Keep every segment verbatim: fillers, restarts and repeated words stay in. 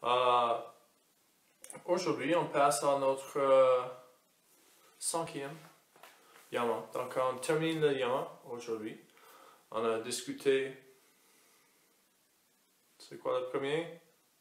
Euh, Aujourd'hui, on passe à notre euh, cinquième yama. Donc, on termine le yama aujourd'hui. On a discuté. C'est quoi le premier?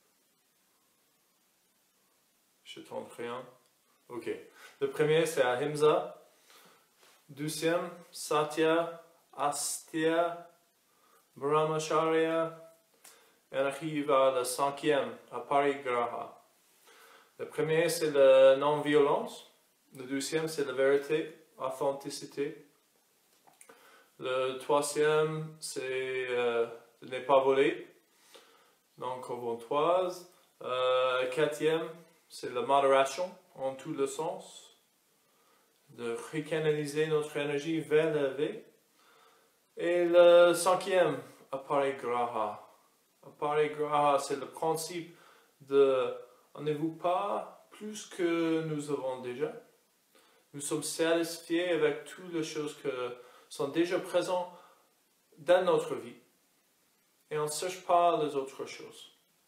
Je tente rien. Ok. Le premier, c'est Ahimsa. Deuxième, Satya, Astya, Brahmacharya. Et on arrive à le cinquième, Aparigraha. Le premier, c'est la non-violence. Le deuxième, c'est la vérité, authenticité. Le troisième, c'est euh, ne pas voler, donc conventoise. Euh, le quatrième, c'est la modération en tous les sens. De recanaliser notre énergie vers l'élevé. Et le cinquième, Aparigraha. Aparigraha, c'est le principe de « n'avez-vous pas plus que nous avons déjà ?» Nous sommes satisfaits avec toutes les choses qui sont déjà présentes dans notre vie. Et on ne cherche pas les autres choses.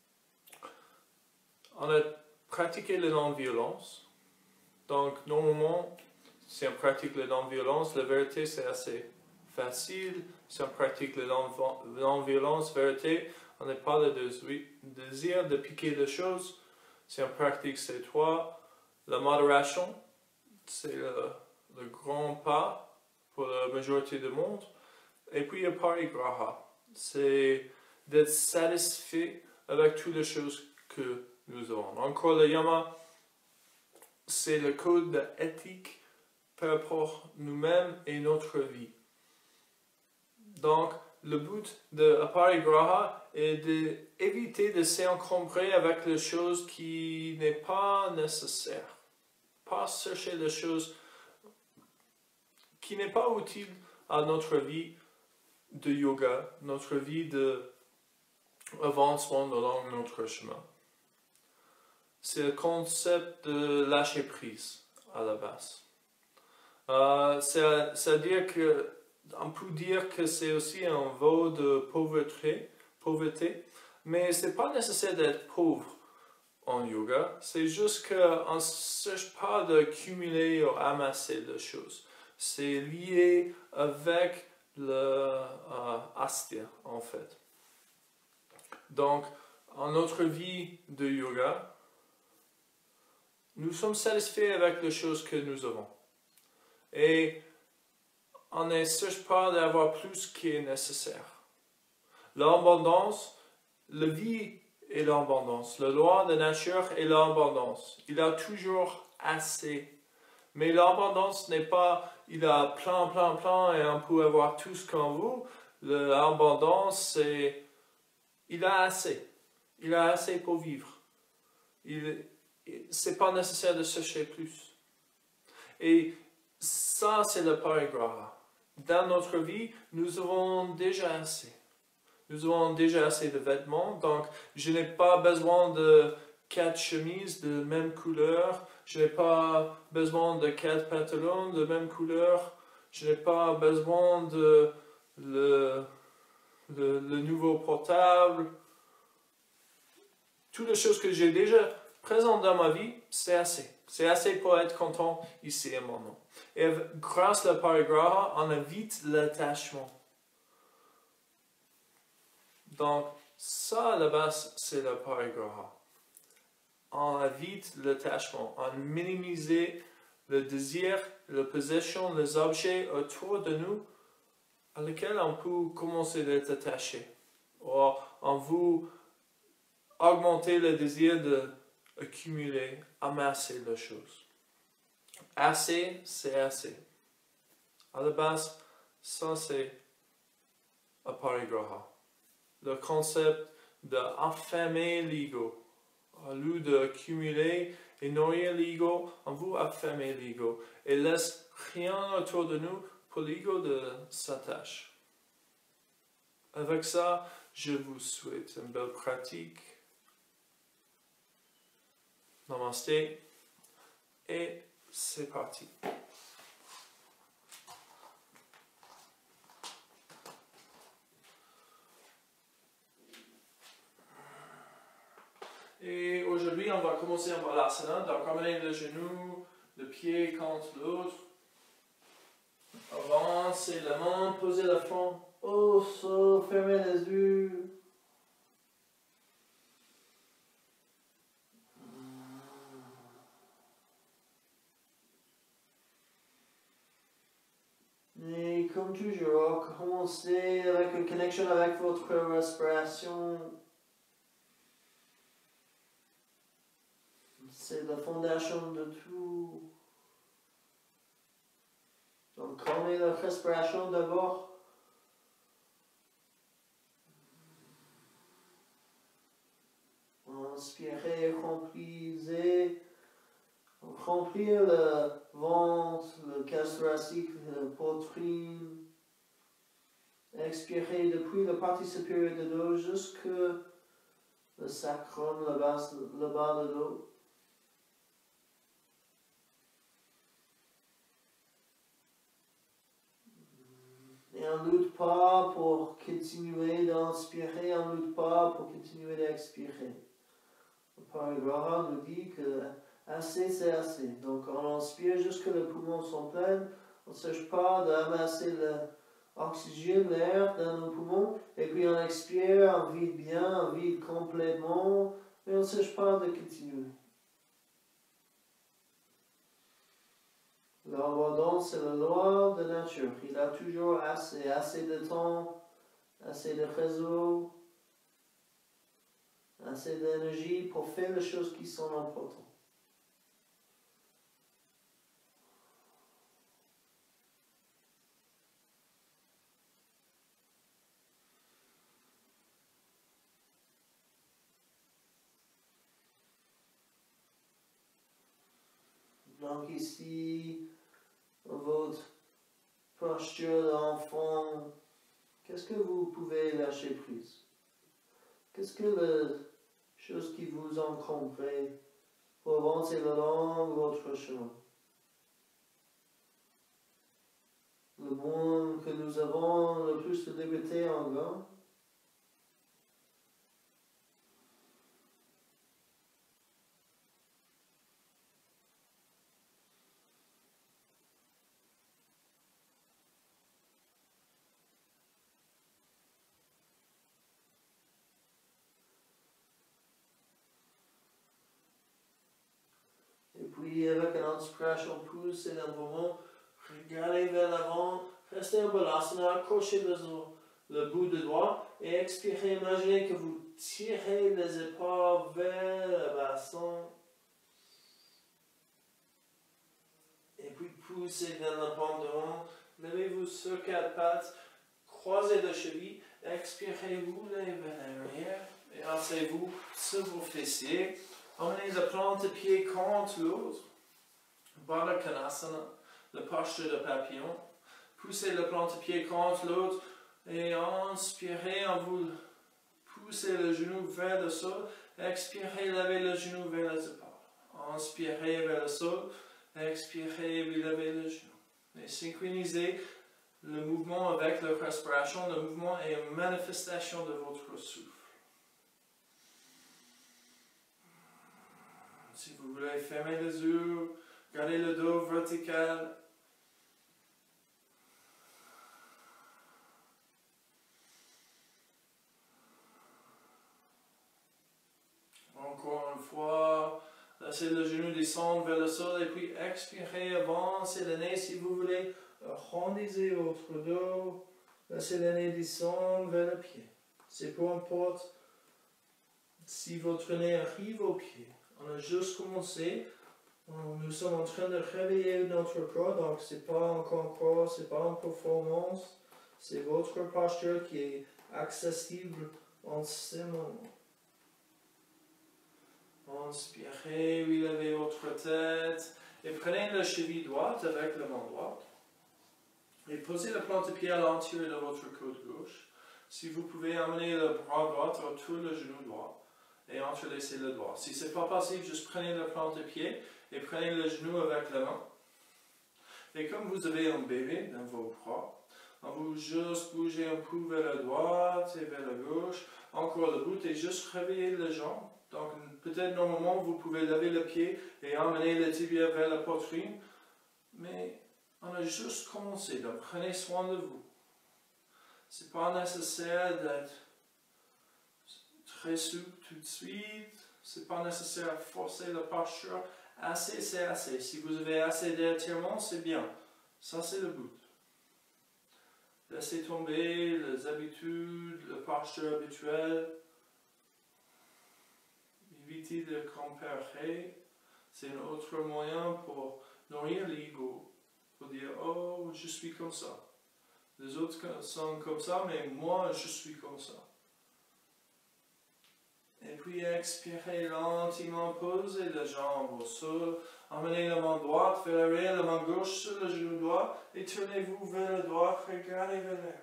On a pratiqué la non-violence. Donc, normalement, si on pratique la non-violence, la vérité, c'est assez facile. Si on pratique la non-violence, vérité, on n'a pas le désir de piquer les choses. Si on pratique ces trois, la modération, c'est le, le grand pas pour la majorité du monde. Et puis le parigraha, c'est d'être satisfait avec toutes les choses que nous avons. Encore le yama, c'est le code d'éthique par rapport à nous-mêmes et notre vie. Donc, le but de Aparigraha est d'éviter de s'encombrer avec les choses qui n'est pas nécessaire. Pas chercher les choses qui n'est pas utile à notre vie de yoga, notre vie d'avancement dans notre chemin. C'est le concept de lâcher prise à la base. Euh, C'est-à-dire que on peut dire que c'est aussi un voie de pauvreté, pauvreté mais ce n'est pas nécessaire d'être pauvre en yoga, c'est juste qu'on ne cherche pas de cumuler ou amasser les choses. C'est lié avec le euh, astya en fait. Donc, en notre vie de yoga, nous sommes satisfaits avec les choses que nous avons. Et on ne cherche pas d'avoir plus qui est nécessaire. L'abondance, la vie est l'abondance. La loi de nature est l'abondance. Il a toujours assez. Mais l'abondance n'est pas, il a plein, plein, plein et on peut avoir tout ce qu'on veut. L'abondance, c'est, il a assez. Il a assez pour vivre. Il, c'est pas nécessaire de chercher plus. Et ça, c'est le parigraha. Dans notre vie, nous avons déjà assez. Nous avons déjà assez de vêtements, donc je n'ai pas besoin de quatre chemises de même couleur, je n'ai pas besoin de quatre pantalons de même couleur, je n'ai pas besoin de le, le, le nouveau portable. Toutes les choses que j'ai déjà présentes dans ma vie, c'est assez. C'est assez pour être content ici et maintenant. Et grâce à la parigraha, on évite l'attachement. Donc, ça à la base, c'est la parigraha. On évite l'attachement, on minimise le désir, la possession, les objets autour de nous à lesquels on peut commencer d'être attaché. Ou on veut augmenter le désir d'accumuler, amasser les choses. Assez, c'est assez. À la base, ça c'est aparigraha. Le concept d'affamer l'ego. Au lieu d'accumuler et nourrir l'ego, on veut affamer l'ego. Et laisse rien autour de nous pour l'ego de s'attacher. Avec ça, je vous souhaite une belle pratique. Namasté. Et c'est parti. Et aujourd'hui, on va commencer en balasana. Donc, amenez le genou, le pied contre l'autre. Avancez la main, posez la front au sol, fermez les yeux. Et comme toujours, commencez avec une connexion avec votre respiration. C'est la fondation de tout. Donc, calmez la respiration d'abord. Inspirez, remplissez. Remplir le ventre, le cage thoracique, la poitrine. Expirez depuis la partie supérieure du dos jusque le sacrum, le bas, le bas du dos. Et on ne lutte pas pour continuer d'inspirer, on ne lutte pas pour continuer d'expirer. Le paragraphe nous dit que assez, c'est assez. Donc, on inspire jusque les poumons sont pleins. On ne cherche pas d'amasser l'oxygène, l'air dans nos poumons. Et puis, on expire, on vide bien, on vide complètement. Mais on ne cherche pas de continuer. L'abondance, c'est la loi de nature. Il a toujours assez, assez de temps, assez de réseau, assez d'énergie pour faire les choses qui sont importantes. Donc ici, votre posture d'enfant, qu'est-ce que vous pouvez lâcher prise? Qu'est-ce que les choses qui vous encombrent pour avancer le long de votre chemin? Le monde que nous avons le plus de liberté en gain. Puis avec une inspiration poussée dans le moment, regardez vers l'avant, restez en balasana, accrochez le, le bout de doigt et expirez. Imaginez que vous tirez les épaules vers le bassin. Et puis poussez dans le pendant. Levez-vous sur quatre pattes, croisez les chevilles, expirez, roulez vers l'arrière et asseyez-vous sur vos fessiers. Emmenez la plante de pied contre l'autre, Baddha Konasana, le posture de papillon. Poussez la plante de pied contre l'autre et inspirez en vous poussez le genou vers le sol. Expirez, levez le genou vers les épaules. Inspirez vers le sol, expirez, levez le genou. Et synchronisez le mouvement avec la respiration. Le mouvement est une manifestation de votre souffle. Si vous voulez, fermez les yeux, gardez le dos vertical. Encore une fois, laissez le genou descendre vers le sol et puis expirez, avancez le nez si vous voulez. Arrondissez votre dos, laissez le nez descendre vers le pied. C'est peu importe si votre nez arrive au pied. On a juste commencé, nous sommes en train de réveiller notre corps, donc ce n'est pas encore corps, ce n'est pas une performance, c'est votre posture qui est accessible en ce moment. Inspirez, relevez votre tête et prenez la cheville droite avec la main droite et posez la plante de pied à l'intérieur de votre côte gauche. Si vous pouvez amener le bras droit autour du genou droit. Et entrelacez le doigt. Si ce n'est pas possible, juste prenez la plante de pied et prenez le genou avec la main. Et comme vous avez un bébé dans vos bras, on vous juste bouger un peu vers la droite et vers la gauche, encore le bout et juste réveillez les jambes. Donc peut-être normalement vous pouvez lever le pied et emmener le tibia vers la poitrine. Mais on a juste commencé, donc prenez soin de vous. Ce n'est pas nécessaire d'être très souple tout de suite. Ce n'est pas nécessaire de forcer la posture. Assez, c'est assez. Si vous avez assez d'étirement, c'est bien. Ça, c'est le but. Laissez tomber les habitudes, la posture habituelle. Évitez de comparer. C'est un autre moyen pour nourrir l'ego. Pour dire, oh, je suis comme ça. Les autres sont comme ça, mais moi, je suis comme ça. Et puis expirez lentement, posez les jambes au sol, emmenez la main droite vers l'arrière, la main gauche sur le genou droit, et tournez-vous vers la droite, regardez vers l'arrière.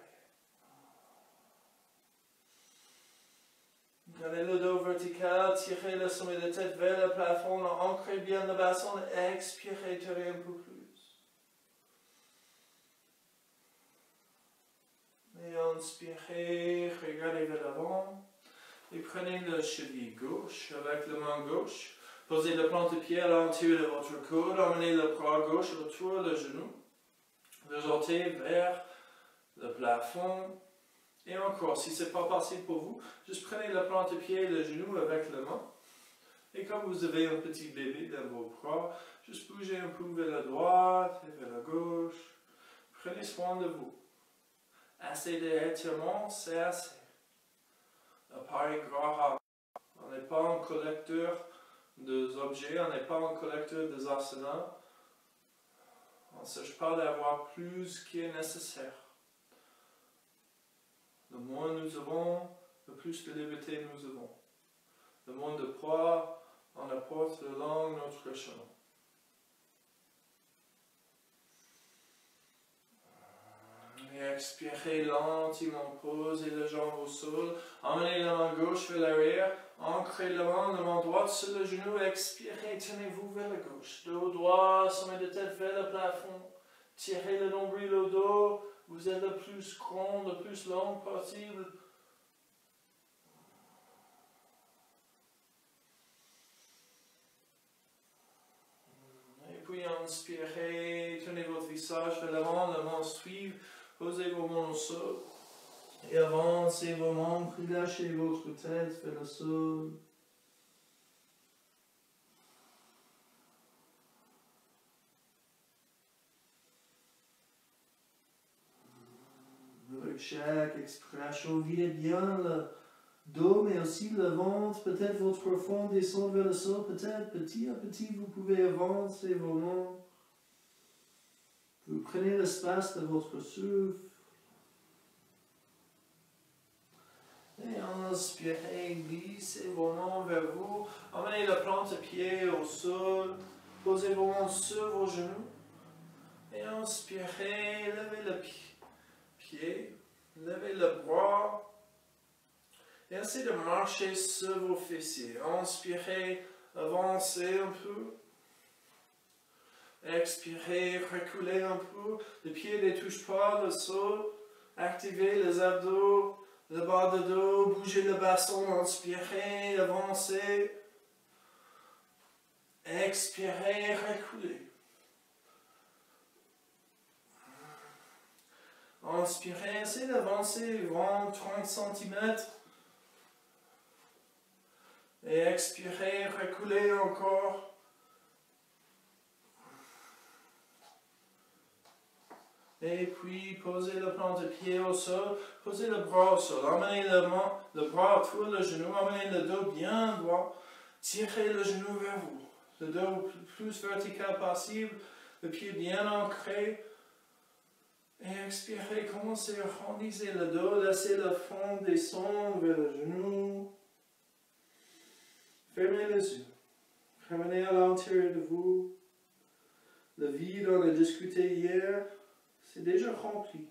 Gardez le dos vertical, tirez le sommet de tête vers le plafond, ancrez bien le bassin, expirez, tirez un peu plus. Et inspirez, regardez vers l'avant. Et prenez le cheville gauche avec la main gauche. Posez le plante de pied à l'intérieur de votre coude. Emmenez le bras gauche autour du genou. Les orteils vers le plafond. Et encore, si ce n'est pas possible pour vous, juste prenez la plante de pied et le genou avec la main. Et comme vous avez un petit bébé dans vos bras, juste bougez un peu vers la droite et vers la gauche. Prenez soin de vous. Assez d'étirement, c'est assez. Pareil, Graha. On n'est pas un collecteur des objets, on n'est pas un collecteur des asanas. On ne cherche pas d'avoir plus qui est nécessaire. Le moins nous avons, le plus de liberté nous avons. Le moins de poids, on apporte le long notre chemin. Et expirez lentement, posez les jambes au sol, emmenez la main gauche vers l'arrière, ancrez la main, la main droite sur le genou, expirez, tenez-vous vers la gauche. Dos droit, sommet de tête vers le plafond, tirez le nombril au dos, vous êtes le plus grand, le plus long possible. Et puis inspirez, tenez votre visage vers l'avant, la main suive. Posez vos mains au sol et avancez vos membres, relâchez votre tête vers le sol. Avec chaque expiration, videz bien le dos, mais aussi le ventre. Peut-être votre front descend vers le sol, peut-être petit à petit vous pouvez avancer vos membres. Vous prenez l'espace de votre souffle. Et inspirez, glissez vos mains vers vous. Emmenez la plante de pied au sol. Posez vos mains sur vos genoux. Et inspirez, levez le pied. Levez le bras. Et essayez de marcher sur vos fessiers. Inspirez, avancez un peu. Expirez, reculez un peu, les pieds ne touchent pas le sol, activez les abdos, le bas de dos, bougez le bassin, inspirez, avancez, expirez, reculez. Inspirez, essayez d'avancer vingt à trente centimètres. Et expirez, reculez encore. Et puis, posez le plante de pied au sol, posez le bras au sol, emmenez le, main, le bras autour le genou, emmenez le dos bien droit, tirez le genou vers vous. Le dos le plus vertical possible, le pied bien ancré. Et expirez, commencez à arrondir le dos, laissez le front descendre vers le genou. Fermez les yeux. Ramenez à l'intérieur de vous. Le vide, on a discuté hier. C'est déjà rempli.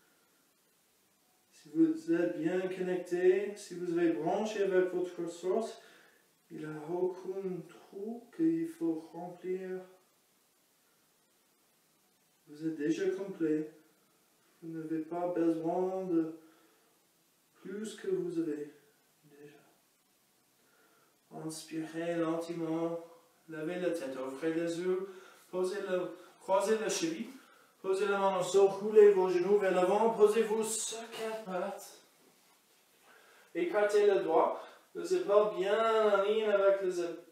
Si vous êtes bien connecté, si vous avez branché avec votre source, il n'y a aucun trou qu'il faut remplir. Vous êtes déjà complet. Vous n'avez pas besoin de plus que vous avez déjà. Inspirez lentement. Levez la tête, ouvrez les yeux. Posez le, croisez la cheville. Posez la main au sol, roulez vos genoux vers l'avant. Posez-vous sur quatre pattes. Écartez le doigt. Les épaules bien en ligne avec les épaules.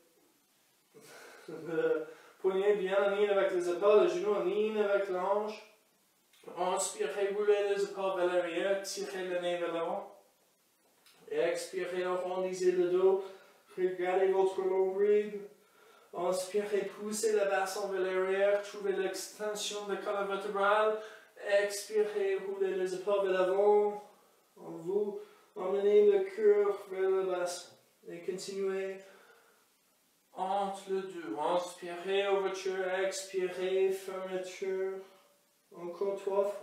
Le poignet bien en ligne avec les épaules. Les genoux en ligne avec l'ange. Inspirez, roulez les épaules vers l'arrière. Tirez le nez vers l'avant. Expirez, arrondissez le dos. Regardez votre nombril. Inspirez, poussez le bassin vers l'arrière. Trouvez l'extension de la colonne vertébrale. Expirez, roulez les épaules vers l'avant. Vous emmenez le cœur vers le bassin. Et continuez entre les deux. Inspirez, ouverture. Expirez, fermeture. Encore trois fois.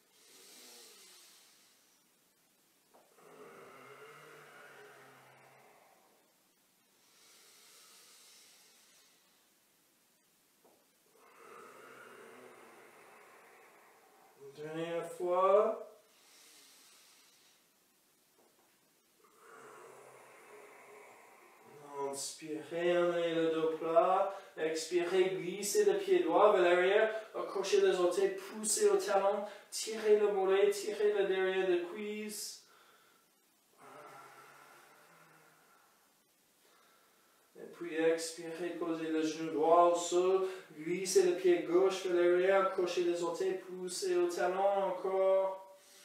Dernière fois. Inspirez, emmenez le dos plat. Expirez, glissez le pied droit vers l'arrière. Accrochez les orteils, poussez au talon. Tirez le mollet, tirez le derrière de cuisse. Et puis expirez, posez le genou droit au sol. Glissez le pied gauche vers l'arrière. Accrochez les orteils, poussez au talon encore.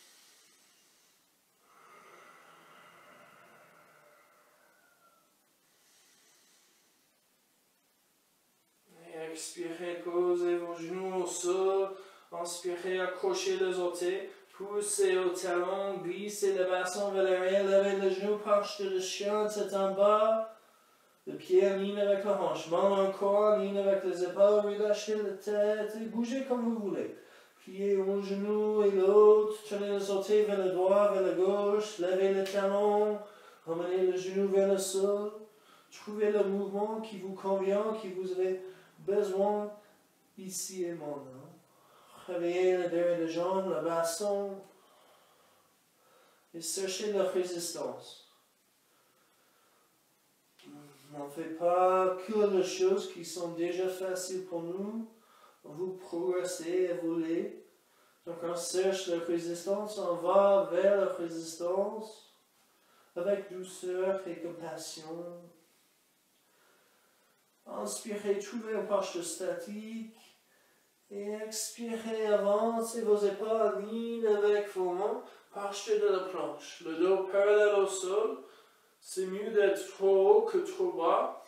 Expirez, posez vos genoux au sol. Inspirez, accrochez les orteils. Poussez au talon, glissez le bassin vers l'arrière. Levez le genou, penche de chien, tête en bas. Le pied en ligne avec la hanche. Main encore en ligne avec les épaules. Relâchez la tête et bougez comme vous voulez. Pliez un genou et l'autre. Tournez les orteils vers le droit, vers la gauche. Levez le talon. Ramenez le genou vers le sol. Trouvez le mouvement qui vous convient, qui vous avez besoin ici et maintenant. Réveillez le derrière des jambes, le bassin. Et cherchez la résistance. On ne fait pas que les choses qui sont déjà faciles pour nous. Vous progressez, évoluez. Donc on cherche la résistance, on va vers la résistance avec douceur et compassion. Inspirez, trouvez une posture statique. Et expirez, avancez vos épaules en ligne avec vos mains. Posture de la planche. Le dos parallèle au sol. C'est mieux d'être trop haut que trop bas.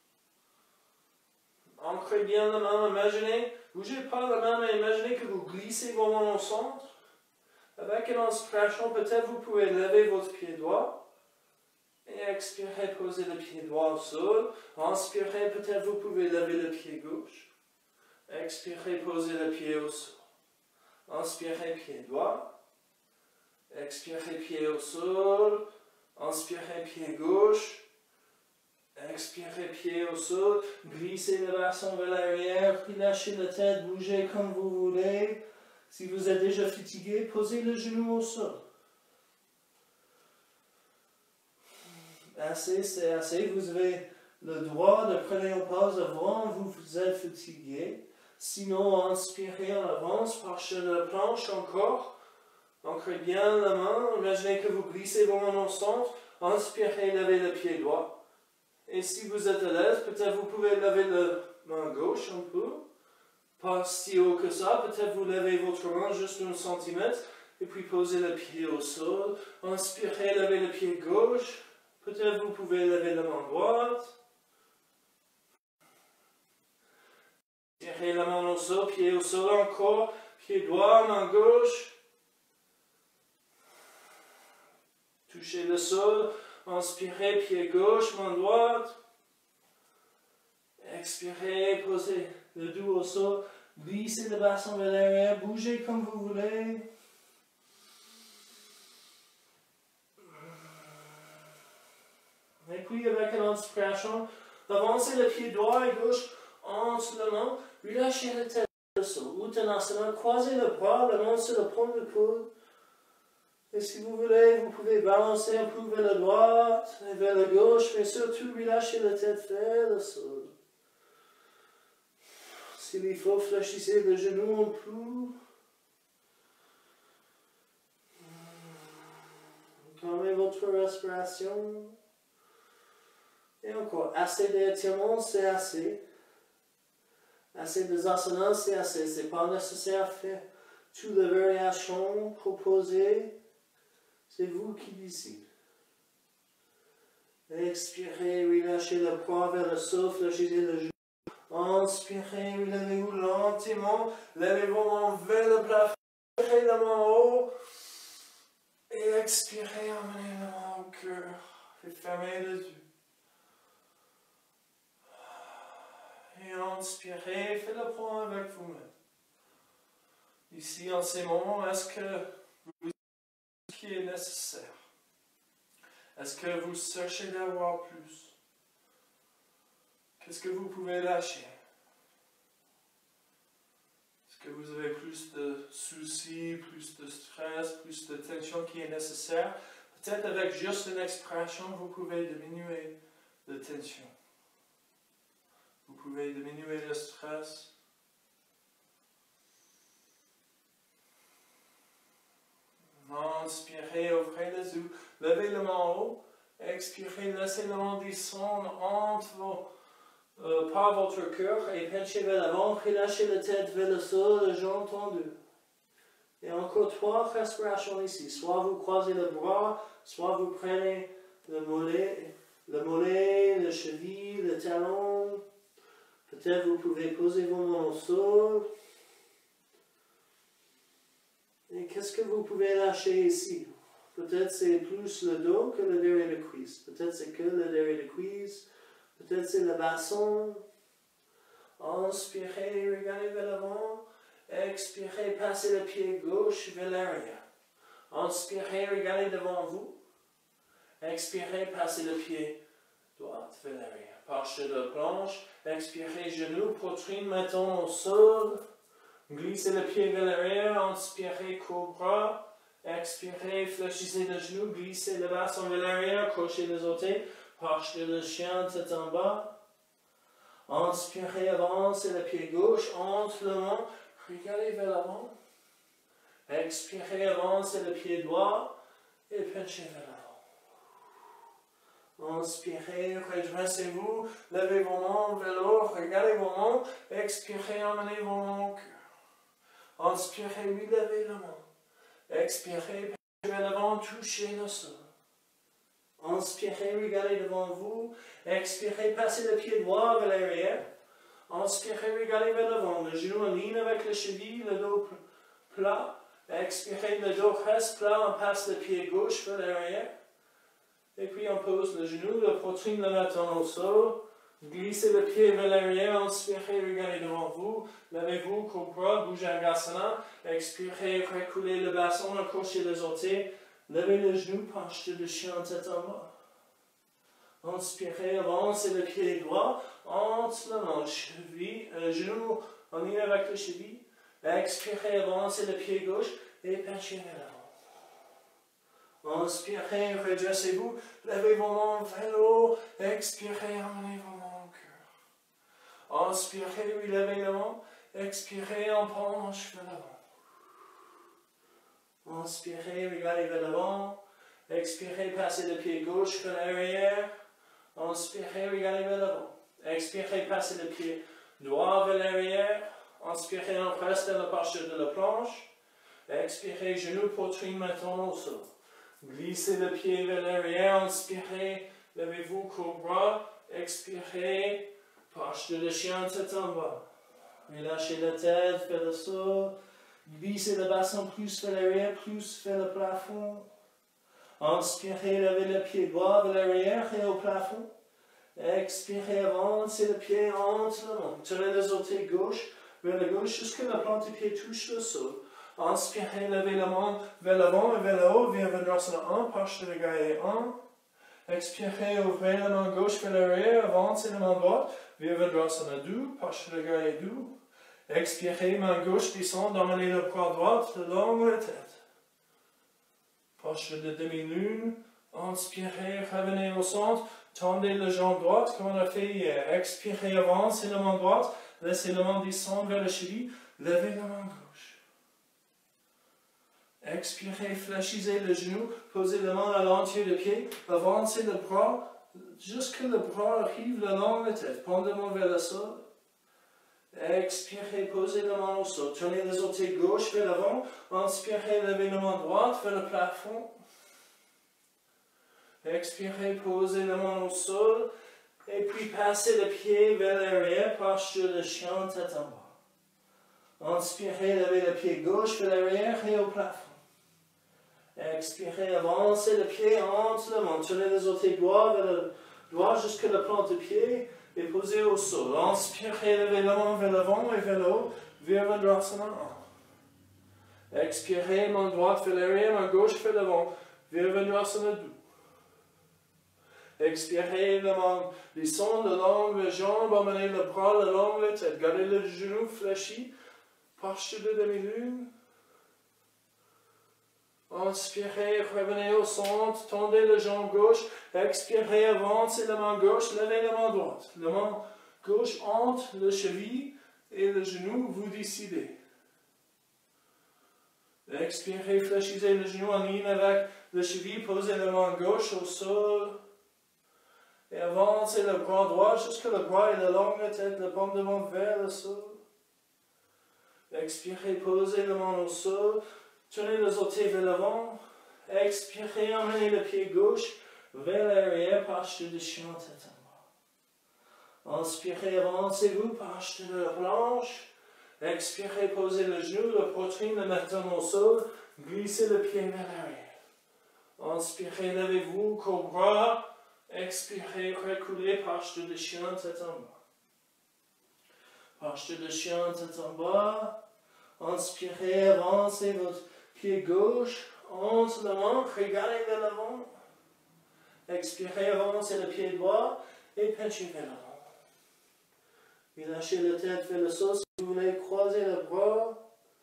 Ancrez bien la main. Imaginez, bougez pas la main, mais imaginez que vous glissez vos mains au centre. Avec une inspiration, peut-être vous pouvez lever votre pied droit. Et expirez, posez le pied droit au sol. Inspirez, peut-être vous pouvez lever le pied gauche. Expirez, posez le pied au sol. Inspirez, pied droit. Expirez, pied au sol. Inspirez, pied gauche. Expirez, pied au sol. Glissez le bassin vers l'arrière. Relâchez la tête, bougez comme vous voulez. Si vous êtes déjà fatigué, posez le genou au sol. Assez, c'est assez. Vous avez le droit de prendre une pause avant vous, vous êtes fatigué. Sinon, inspirez en avance, marchez de la planche encore. Ancrez bien la main. Imaginez que vous glissez vos mains au centre. Inspirez, levez le pied droit. Et si vous êtes à l'aise, peut-être vous pouvez lever la main gauche un peu. Pas si haut que ça. Peut-être vous levez votre main juste un centimètre. Et puis posez le pied au sol. Inspirez, levez le pied gauche. Peut-être vous pouvez lever la main droite. Tirez la main au sol, pied au sol encore. Pied droit, main gauche. Touchez le sol. Inspirez, pied gauche, main droite. Expirez, posez le dos au sol. Glissez le bassin vers l'arrière. Bougez comme vous voulez. Et puis avec une inspiration, avancez le pied droit et gauche entre les mains. Relâchez la tête au sol. Uttanasana, croisez le bras, la main sur le point du coude. Et si vous voulez, vous pouvez balancer un peu vers la droite et vers la gauche, mais surtout relâchez la tête vers le sol. S'il faut, fléchissez le genou un peu. Calmez votre respiration. Et encore, assez d'étirement, c'est assez. Assez de asanas, c'est assez. Ce n'est pas nécessaire de faire toutes les variations proposées. C'est vous qui décidez. Expirez, relâchez le poids vers le sol, fléchissez le genou. Inspirez, relevez-vous lentement. Levez vos mains vers le plafond. Expirez la main en haut. Et expirez, emmenez la main au cœur. Et fermez les yeux. Et inspirez, faites le point avec vous-même. Ici, en ces moments, est-ce que vous savez ce qui est nécessaire? Est-ce que vous cherchez d'avoir plus? Qu'est-ce que vous pouvez lâcher? Est-ce que vous avez plus de soucis, plus de stress, plus de tension qui est nécessaire? Peut-être avec juste une expression, vous pouvez diminuer la tension. Vous pouvez diminuer le stress. Inspirez, ouvrez les yeux, levez le main en haut. Expirez, laissez le main descendre entre vos, euh, par votre cœur et penchez vers l'avant. Relâchez la tête vers le sol, les jambes tendues. Et encore trois respirations ici. Soit vous croisez le bras, soit vous prenez le mollet, le mollet, le cheville, le talon. Peut-être vous pouvez poser vos mains au sol. Et qu'est-ce que vous pouvez lâcher ici? Peut-être c'est plus le dos que le derrière de cuisse. Peut-être c'est que le derrière de cuisse. Peut-être c'est le bassin. Inspirez, regardez vers l'avant. Expirez, passez le pied gauche vers l'arrière. Inspirez, regardez devant vous. Expirez, passez le pied droit vers l'arrière. Posture de planche. Expirez, genoux, poitrine, mettons au sol. Glissez le pied vers l'arrière. Inspirez, cobra. Expirez, fléchissez le genou. Glissez le bassin vers l'arrière. Crochez les orteils. Posture de chien, tête en bas. Inspirez, avancez le pied gauche entre le main. Regardez vers l'avant. Expirez, avancez le pied droit et penchez vers l'avant. Inspirez, redressez-vous, levez vos mains vers le haut, regardez vos mains. Expirez, emmenez vos mains au cœur. Inspirez, relevez la main. Expirez, penchez vers l'avant, touchez le sol. Inspirez, regardez devant vous. Expirez, passez le pied droit vers l'arrière. Inspirez, regardez vers l'avant. Le genou en ligne avec le cheville, le dos plat. Expirez, le dos reste plat. On passe le pied gauche vers l'arrière. Et puis on pose le genou, la poitrine, le menton au sol. Glissez le pied vers l'arrière. Inspirez, regardez devant vous. Levez-vous, cobra, bhujangasana. Expirez, reculez le bassin, accrochez les orteils. Levez le genou, posture de chien, tête en bas. Inspirez, avancez le pied droit entre le main, cheville, euh, genou en ligne avec le cheville. Expirez, avancez le pied gauche et penchez vers l'avant. Inspirez, redressez-vous, levez vos mains vers le haut. Expirez, emmenez vos mains au cœur. Inspirez, relevez les mains. Expirez, en penche vers l'avant. Inspirez, regardez vers l'avant. Expirez, passez le pied gauche vers l'arrière. Inspirez, regardez vers l'avant. Expirez, passez le pied droit vers l'arrière. Inspirez, on reste dans la posture de la planche. Expirez, genoux, poitrine, menton au sol. Glissez le pied vers l'arrière. Inspirez, levez-vous, cobra. Expirez, posture de chien, tête en bas. Relâchez la tête vers le sol. Glissez le bassin plus vers l'arrière, plus vers le plafond. Inspirez, levez le pied droit vers l'arrière et au plafond. Expirez, avancez le pied entre le main. Tournez les orteils gauche vers la gauche jusqu'à la plante du pied touche le sol. Inspirez, levez la main vers l'avant et vers le haut. Virabhadrasana un, posture de guerrier un. Expirez, ouvrez la main gauche vers l'arrière, avancez la main droite. Virabhadrasana deux, posture de guerrier deux. Expirez, main gauche descend, emmenez le poids droit le long de la tête. Posture de demi-lune. Inspirez, revenez au centre. Tendez la jambe droite comme on a fait hier. Expirez, avancez la main droite. Laissez la main descendre vers la cheville. Levez la main gauche. Expirez, fléchissez le genou. Posez la main à l'entier du pied. Avancez le bras jusqu'à le bras arrive le long de la tête. Pendement vers le sol. Expirez, posez la main au sol. Tournez les orteils gauche vers l'avant. Inspirez, levez la main droite vers le plafond. Expirez, posez la main au sol. Et puis passez le pied vers l'arrière, posture de chien, tête en bas. Inspirez, levez le pied gauche vers l'arrière et au plafond. Expirez, avancez le pied entre les mains. Tournez les orteils droits vers le droit jusqu'à la plante de pied et posez au sol. Inspirez, levez la main vers l'avant et vers le haut, Virabhadrasana un. Expirez, main droite vers l'arrière, main gauche vers l'avant, Virabhadrasana deux. Expirez, la main descend le long de la jambe, amenez le bras le long de la tête. Gardez le genou fléchi, posture de demi-lune. Inspirez, revenez au centre, tendez la jambe gauche. Expirez, avancez la main gauche, levez la main droite. La main gauche entre le cheville et le genou, vous décidez. Expirez, fléchissez le genou en ligne avec le cheville, posez la main gauche au sol. Et avancez le bras droit jusqu'à le bras et le long de la tête, le pendement vers le sol. Expirez, posez la main au sol. Tournez les orteils vers l'avant. Expirez, emmenez le pied gauche vers l'arrière, posture de chien, tête en bas. Inspirez, avancez-vous, posture de la planche. Expirez, posez le genou, la poitrine, le menton au sol. Glissez le pied vers l'arrière. Inspirez, levez-vous, cobra. Expirez, reculez, posture de chien, tête en bas. Posture de chien, tête en bas. Inspirez, avancez votre pied gauche entre la main, regardez vers l'avant. Expirez, avancez le pied droit et penchez vers l'avant. Relâchez la tête vers le sol si vous voulez croiser le bras.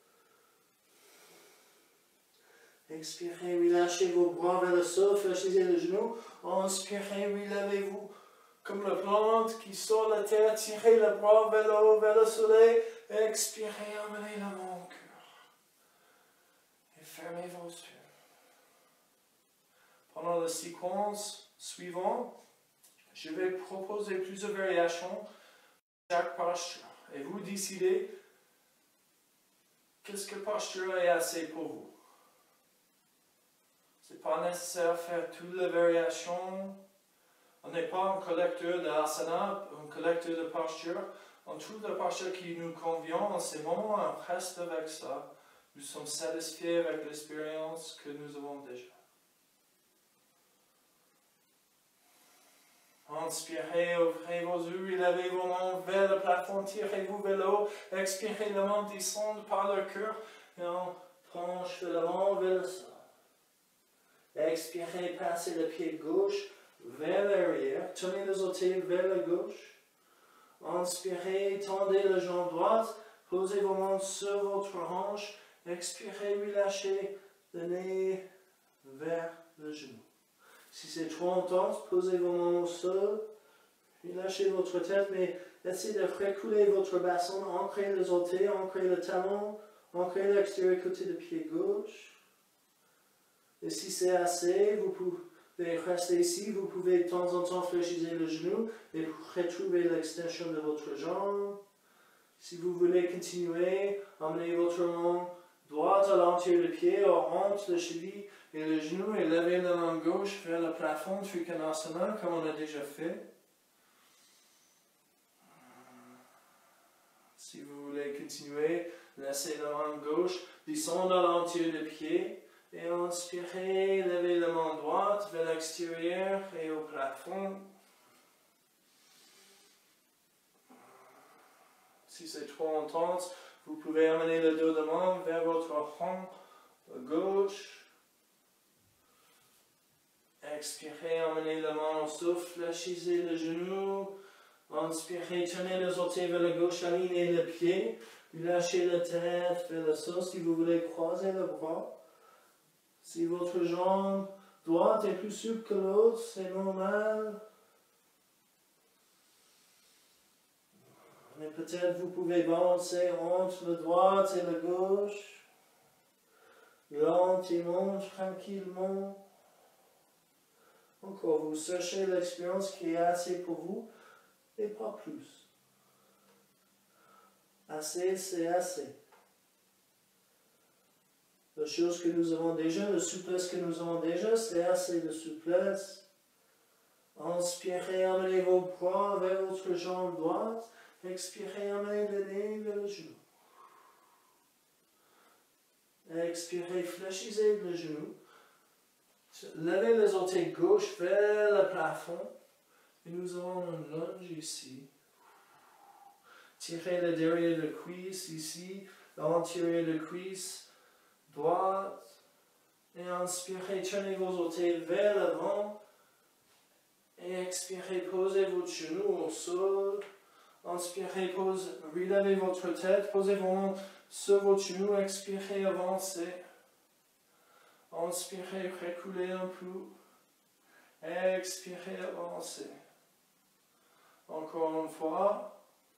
Expirez, relâchez vos bras vers le sol, fléchissez le genou. Inspirez, relevez-vous comme la plante qui sort de la terre. Tirez le bras vers le haut, vers le soleil. Expirez, emmenez la main au cœur. Et fermez vos yeux. Pendant la séquence suivante, je vais proposer plusieurs variations de chaque posture. Et vous décidez qu'est-ce que posture est assez pour vous. Ce n'est pas nécessaire de faire toutes les variations. On n'est pas un collecteur de asana, un collecteur de posture. En toute la posture qui nous convient en ce moment, on reste avec ça. Nous sommes satisfaits avec l'expérience que nous avons déjà. Inspirez, ouvrez vos yeux, élevez vos mains vers le plafond, tirez-vous vers le haut. Expirez, les mains descendent par le cœur et on penche de l'avant vers le sol. Expirez, passez le pied gauche vers l'arrière. Tournez les orteils vers la gauche. Inspirez, tendez la jambe droite. Posez vos mains sur votre hanche. Expirez, relâchez le nez vers le genou. Si c'est trop intense, posez vos mains au sol. Relâchez votre tête, mais essayez de recouler votre bassin. Ancrez les orteils, ancrez le talon. Ancrez l'extérieur côté du pied gauche. Et si c'est assez, vous pouvez rester ici. Vous pouvez de temps en temps fléchir le genou et retrouver l'extension de votre jambe. Si vous voulez continuer, emmenez votre main droite à l'entier du pied, entre le cheville et le genou, et levez la main gauche vers le plafond, Trikonasana, comme on a déjà fait. Si vous voulez continuer, laissez la main gauche descendre à l'entier du pied. Et inspirez, levez la main droite vers l'extérieur et au plafond. Si c'est trop intense, vous pouvez amener le dos de main vers votre hanche gauche. Expirez, emmenez la main au souffle, fléchissez le genou. Inspirez, tenez les orteils vers la gauche, alignez le pied. Lâchez la tête vers le sol si vous voulez croiser le bras. Si votre jambe droite est plus souple que l'autre, c'est normal. Mais peut-être vous pouvez balancer entre le droit et le gauche, lentement, tranquillement. Encore, vous cherchez l'expérience qui est assez pour vous, et pas plus. Assez, c'est assez. La chose que nous avons déjà, la souplesse que nous avons déjà, c'est assez de souplesse. Inspirez, amenez vos bras vers votre jambe droite. Expirez, amenez le nez vers le genou. Expirez, fléchissez le genou. Levez les orteils gauche vers le plafond. Et nous avons un lunge ici. Tirez le derrière de cuisse ici, l'antérieur de cuisse droite. Et inspirez, tenez vos orteils vers l'avant. Et expirez, posez votre genou au sol. Inspirez, posez, relevez votre tête, posez vos mains sur votre genou, expirez, avancez. Inspirez, reculez un peu. Expirez, avancez. Encore une fois.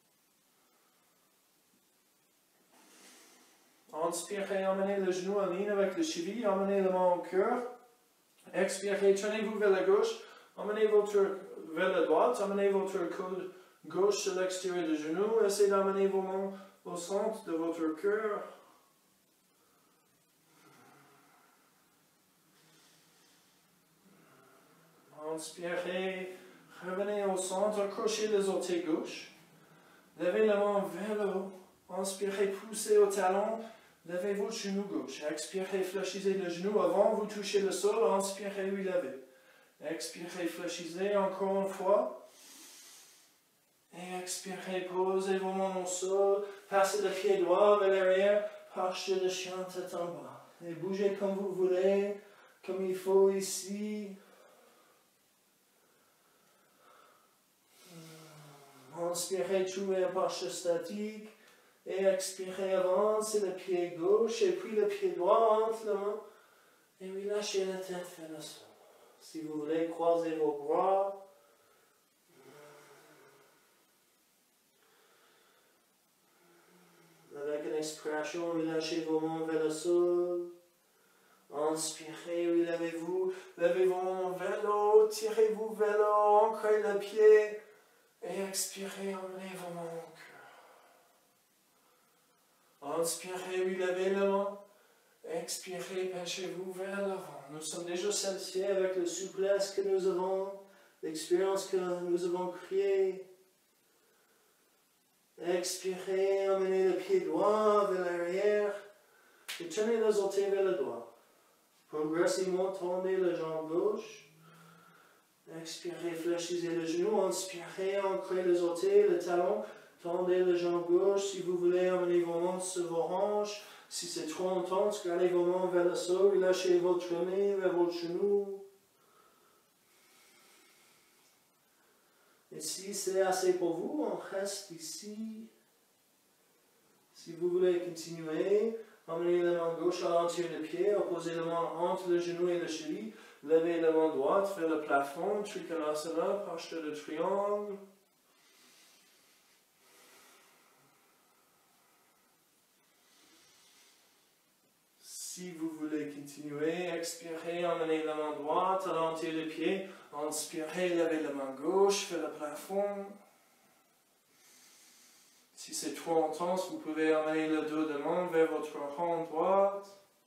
Inspirez, emmenez le genou en ligne avec le cheville, emmenez la main au cœur. Expirez, tenez-vous vers la gauche, emmenez votre vers la droite, emmenez votre coude gauche sur l'extérieur du genou, essayez d'amener vos mains au centre de votre cœur. Inspirez, revenez au centre, accrochez les orteils gauche. Levez la main vers le haut. Inspirez, poussez au talon. Levez votre genou gauche. Expirez, fléchissez le genou avant, vous touchez le sol. Inspirez, oui, levez. Expirez, fléchissez encore une fois. Et expirez, posez vos mains au sol. Passez le pied droit vers l'arrière. Posture de chien, tête en bas. Et bougez comme vous voulez, comme il faut ici. Inspirez, trouvez un posture statique. Et expirez, avancez le pied gauche et puis le pied droit entre les mains. Et relâchez la tête vers le sol. Si vous voulez, croisez vos bras. Avec une expiration, relâchez vos mains vers le sol. Inspirez, relevez-vous. Levez vos mains vers le haut. Tirez-vous vers le haut. Ancrez le pied. Et expirez, emmenez vos mains au cœur. Inspirez, relevez la main. Expirez, penchez-vous vers l'avant. Nous sommes déjà satisfaits avec la souplesse que nous avons, l'expérience que nous avons créée. Expirez, emmenez le pied droit vers l'arrière et tenez les orteils vers le droit. Progressivement, tendez la jambe gauche. Expirez, fléchissez le genou. Inspirez, ancrez les orteils, le talon. Tendez la jambe gauche. Si vous voulez, emmenez vos mains sur vos hanches. Si c'est trop intense, gardez vos mains vers le sol. Relâchez votre nez vers votre genou. Et si c'est assez pour vous, on reste ici. Si vous voulez continuer, emmenez la main gauche à l'intérieur du pied, opposez la main entre le genou et le cheville, levez la main droite vers le plafond, Trikonasana, posture de triangle. Si vous voulez continuer, expirez, emmenez la main droite à l'intérieur du pied, inspirez, levez la main gauche vers le plafond. Si c'est trop intense, vous pouvez emmener le dos de main vers votre hanche droite.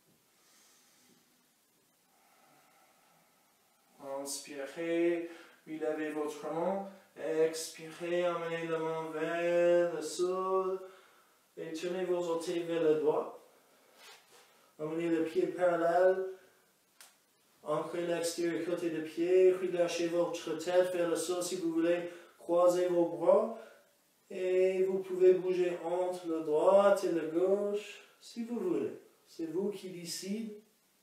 Inspirez, relevez votre main. Expirez, emmenez la main vers le sol. Et tenez vos orteils vers le droit. Emmenez le pied parallèle. Ancrez l'extérieur côté du pied. Relâchez votre tête vers le sol si vous voulez. Croisez vos bras. Et vous pouvez bouger entre la droite et la gauche si vous voulez. C'est vous qui décidez.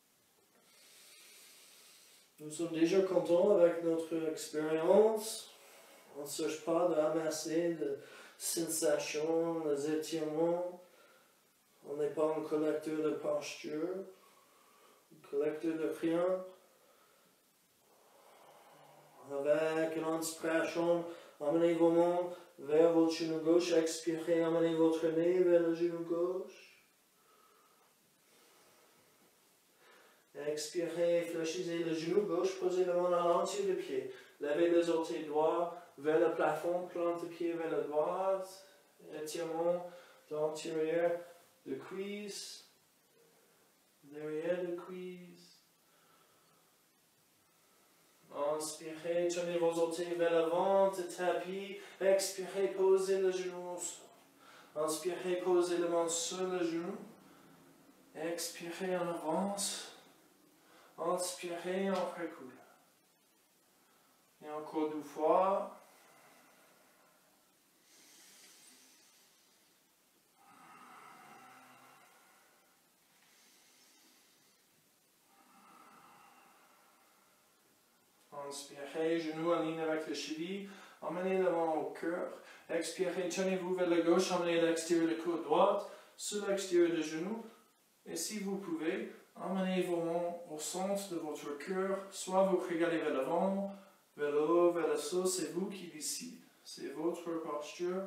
Nous sommes déjà contents avec notre expérience. On ne cherche pas de ramasser de sensations, des étirements. On n'est pas un collecteur de posture. collecteur de rien. Avec une inspiration, amenez vos mains vers votre genou gauche, expirez, amenez votre nez vers le genou gauche. Expirez, fléchissez le genou gauche, posez le main à l'entier du pied. Levez les orteils droits vers le plafond, plante le pied vers la droite. Étirement d'antérieur de cuisse, derrière de cuisse. Inspirez, tournez vos orteils vers l'avant, le tapis. Expirez, posez le genou au sol. Inspirez, posez le main sur le genou. Expirez, en avance. Inspirez, en recule. Et encore deux fois. Inspirez, genoux en ligne avec le cheville. Emmenez le vent au cœur. Expirez, tenez-vous vers la gauche, emmenez l'extérieur de côte droite sur l'extérieur du genou. Et si vous pouvez, emmenez vos mains au centre de votre cœur. Soit vous regardez vers l'avant, vers le haut, vers le sol, c'est vous qui décidez. C'est votre posture.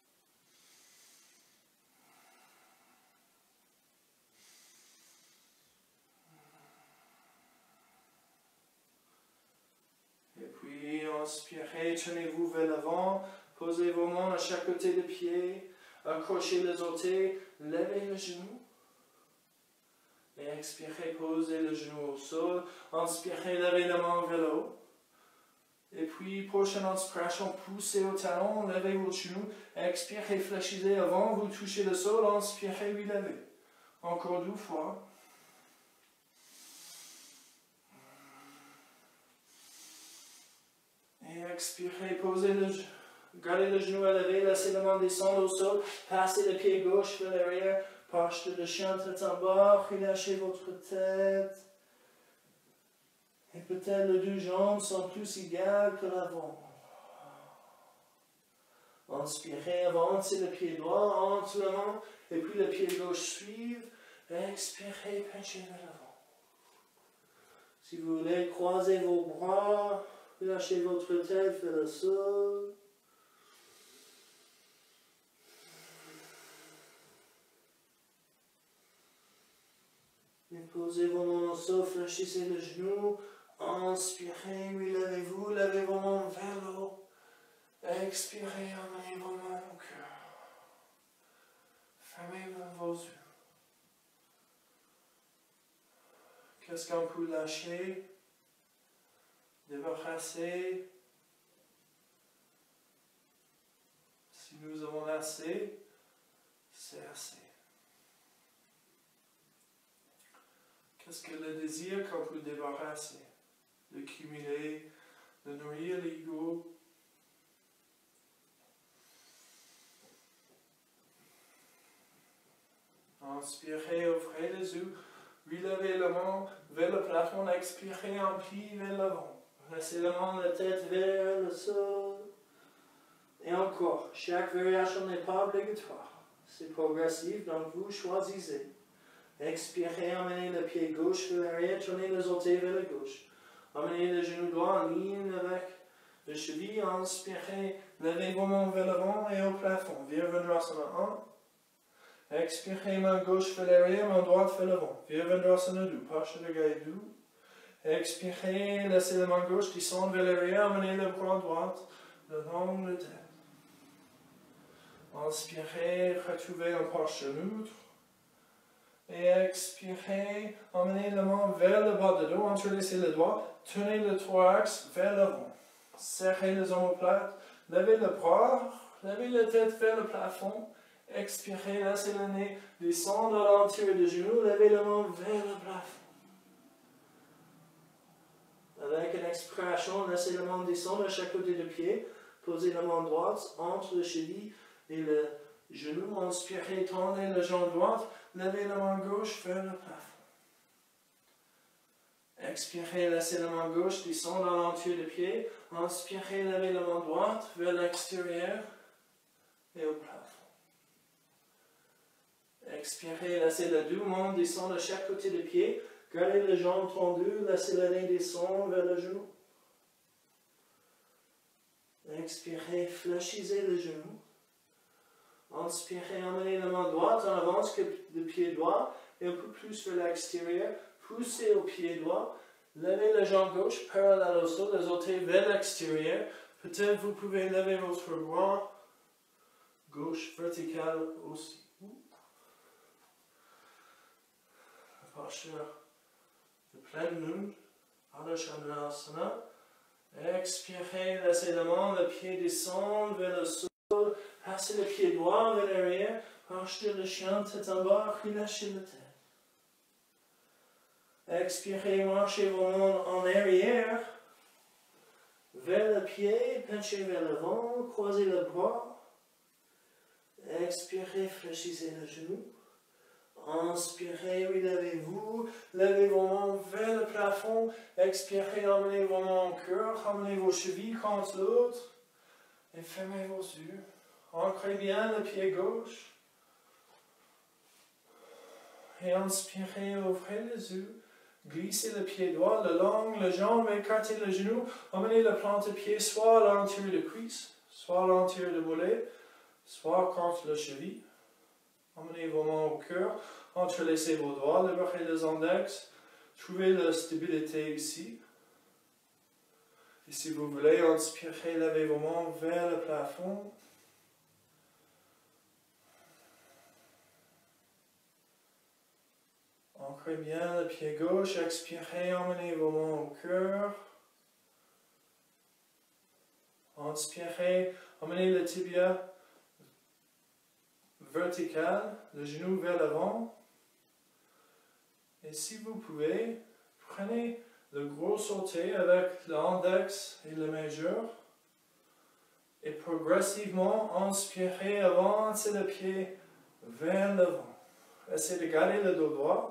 Inspirez, tenez-vous vers l'avant, posez vos mains à chaque côté du pied, accrochez les orteils, levez le genou. Et expirez, posez le genou au sol, inspirez, levez la main vers le haut. Et puis, prochaine inspiration, poussez au talon, levez votre genou, expirez, fléchissez avant, vous touchez le sol, inspirez, oui, levez. Encore deux fois. Et expirez, posez le genou, gardez le genou élevé, laissez la main descendre au sol, passez le pied gauche vers l'arrière, posture de chien tête en bas, relâchez votre tête. Et peut-être les deux jambes sont plus égales que l'avant. Inspirez, avancez le pied droit entre la main, et puis le pied gauche suive. Expirez, penchez vers l'avant. Si vous voulez, croisez vos bras. Lâchez votre tête vers le sol. Et posez vos mains au sol, fléchissez le genou. Inspirez, oui, levez-vous, levez vos mains vers le haut. Expirez, emmenez vos mains au cœur. Fermez vos yeux. Qu'est-ce qu'on peut lâcher? Débarrasser. Si nous avons assez, c'est assez. Qu'est-ce que le désir qu'on peut débarrasser? De cumuler, de nourrir l'ego. Inspirez, ouvrez les yeux, relevez la main vers le plafond, expirez en pli vers l'avant. Laissez la main, la tête vers le sol. Et encore, chaque variation n'est pas obligatoire. C'est progressif, donc vous choisissez. Expirez, emmenez le pied gauche vers l'arrière, tournez les orteils vers la gauche. Emmenez le genou droit en ligne avec le cheville. Inspirez, levez vos mains vers l'avant et au plafond. Virabhadrasana un. Expirez, main gauche vers l'arrière, main droite vers l'avant. Virabhadrasana deux. Posture de Gayadhu. Expirez, laissez la main gauche descendre vers l'arrière, amenez le bras droit le long de la tête. Inspirez, retrouvez un posture neutre. Et expirez, emmenez la main vers le bas de dos, entrelacez les doigts, tenez le thorax vers l'avant. Serrez les omoplates, levez le bras, levez la tête vers le plafond. Expirez, laissez le nez descendre à l'intérieur du genou, levez la main vers le plafond. Avec une expiration, laissez la main descendre à chaque côté du pied. Posez la main droite entre le cheville et le genou. Inspirez, tendez la jambe droite. Levez la main gauche vers le plafond. Expirez, laissez la main gauche descendre à l'entier du pied. Inspirez, levez la main droite vers l'extérieur et au plafond. Expirez, laissez les deux mains descendre à chaque côté du pied. Gardez les jambes tendues, laissez le nez descendre vers le genou. Expirez, fléchissez le genou. Inspirez, emmenez la main droite en avance que le pied droit et un peu plus vers l'extérieur. Poussez au pied droit. Levez la jambe gauche parallèle au sol, les orteils vers l'extérieur. Peut-être vous pouvez lever votre bras gauche vertical aussi. La posture de pleine lune, Ardha Chandrasana. Expirez, laissez la main, le pied descendre vers le sol. Passez le pied droit vers l'arrière. Posture de chien, tête en bas, relâchez la tête. Expirez, marchez vos mains en arrière. Vers le pied, penchez vers l'avant, croisez le bras. Expirez, fléchissez le genou. Inspirez, relevez-vous, levez vos mains vers le plafond. Expirez, emmenez vos mains au cœur, emmenez vos chevilles contre l'autre. Et fermez vos yeux. Ancrez bien le pied gauche. Et inspirez, ouvrez les yeux. Glissez le pied droit le long, le jambe, écartez le genou. Emmenez le plante-pied soit à l'intérieur de cuisse, soit à l'intérieur de mollet, soit contre le cheville. Emmenez vos mains au cœur. Entrelacez vos doigts, libérez les index. Trouvez la stabilité ici. Et si vous voulez, inspirez, levez vos mains vers le plafond. Ancrez bien le pied gauche, expirez, emmenez vos mains au cœur. Inspirez, emmenez le tibia vertical, le genou vers l'avant. Et si vous pouvez, prenez le gros orteil avec l'index et le majeur. Et progressivement, inspirez, avancez le pied vers l'avant. Essayez de garder le dos droit.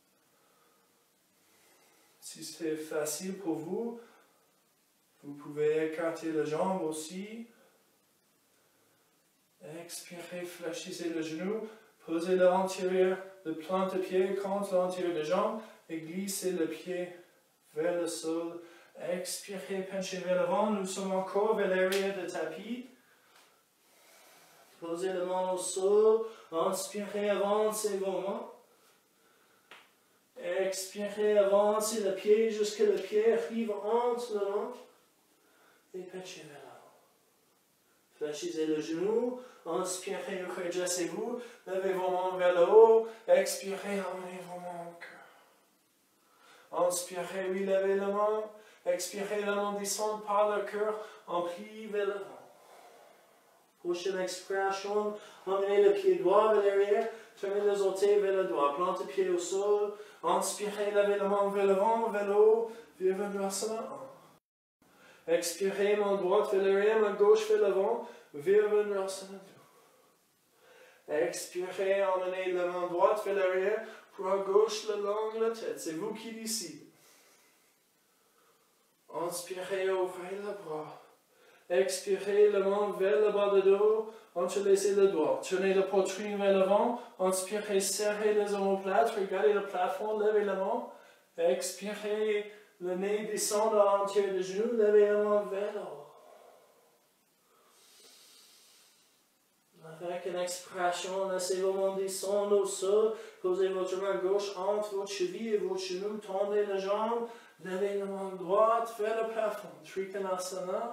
Si c'est facile pour vous, vous pouvez écarter les jambes aussi. Expirez, fléchissez le genou. Posez l'intérieur, le plante-pied contre l'intérieur des jambes et glissez le pied vers le sol. Expirez, penchez vers l'avant. Nous sommes encore vers l'arrière du tapis. Posez les mains au sol. Inspirez, avancez vos mains. Expirez, avancez le pied jusqu'à le pied arrive entre le long. Et penchez vers l'avant. Fléchissez le genou. Inspirez, redressez-vous. Levez vos mains vers le haut. Expirez, emmenez vos mains au cœur. Inspirez, relevez la main. Expirez, la main descend par le cœur. En plie vers l'avant. Prochaine expiration, emmenez le pied droit vers l'arrière. Tournez les orteils vers le droit. Plante le pied au sol. Inspirez, levez la main vers l'avant, vers le haut. Virabhadrasana un. Expirez, main droite vers l'arrière, main gauche vers l'avant. Virabhadrasana deux. Expirez, emmenez la main droite vers l'arrière, bras gauche le long de la tête. C'est vous qui décidez. Inspirez, ouvrez le bras. Expirez, la main vers le bas de dos. Entrelacez le doigt. Tournez la poitrine vers l'avant. Inspirez, serrez les omoplates. Regardez le plafond, levez la main. Expirez, le nez descend à l'intérieur du genou. Levez la main vers le haut. Avec une expiration, laissez vos mains descendre au sol. Posez votre main gauche entre votre cheville et votre genou. Tendez les jambes. Levez la main droite vers le plafond. Trikonasana.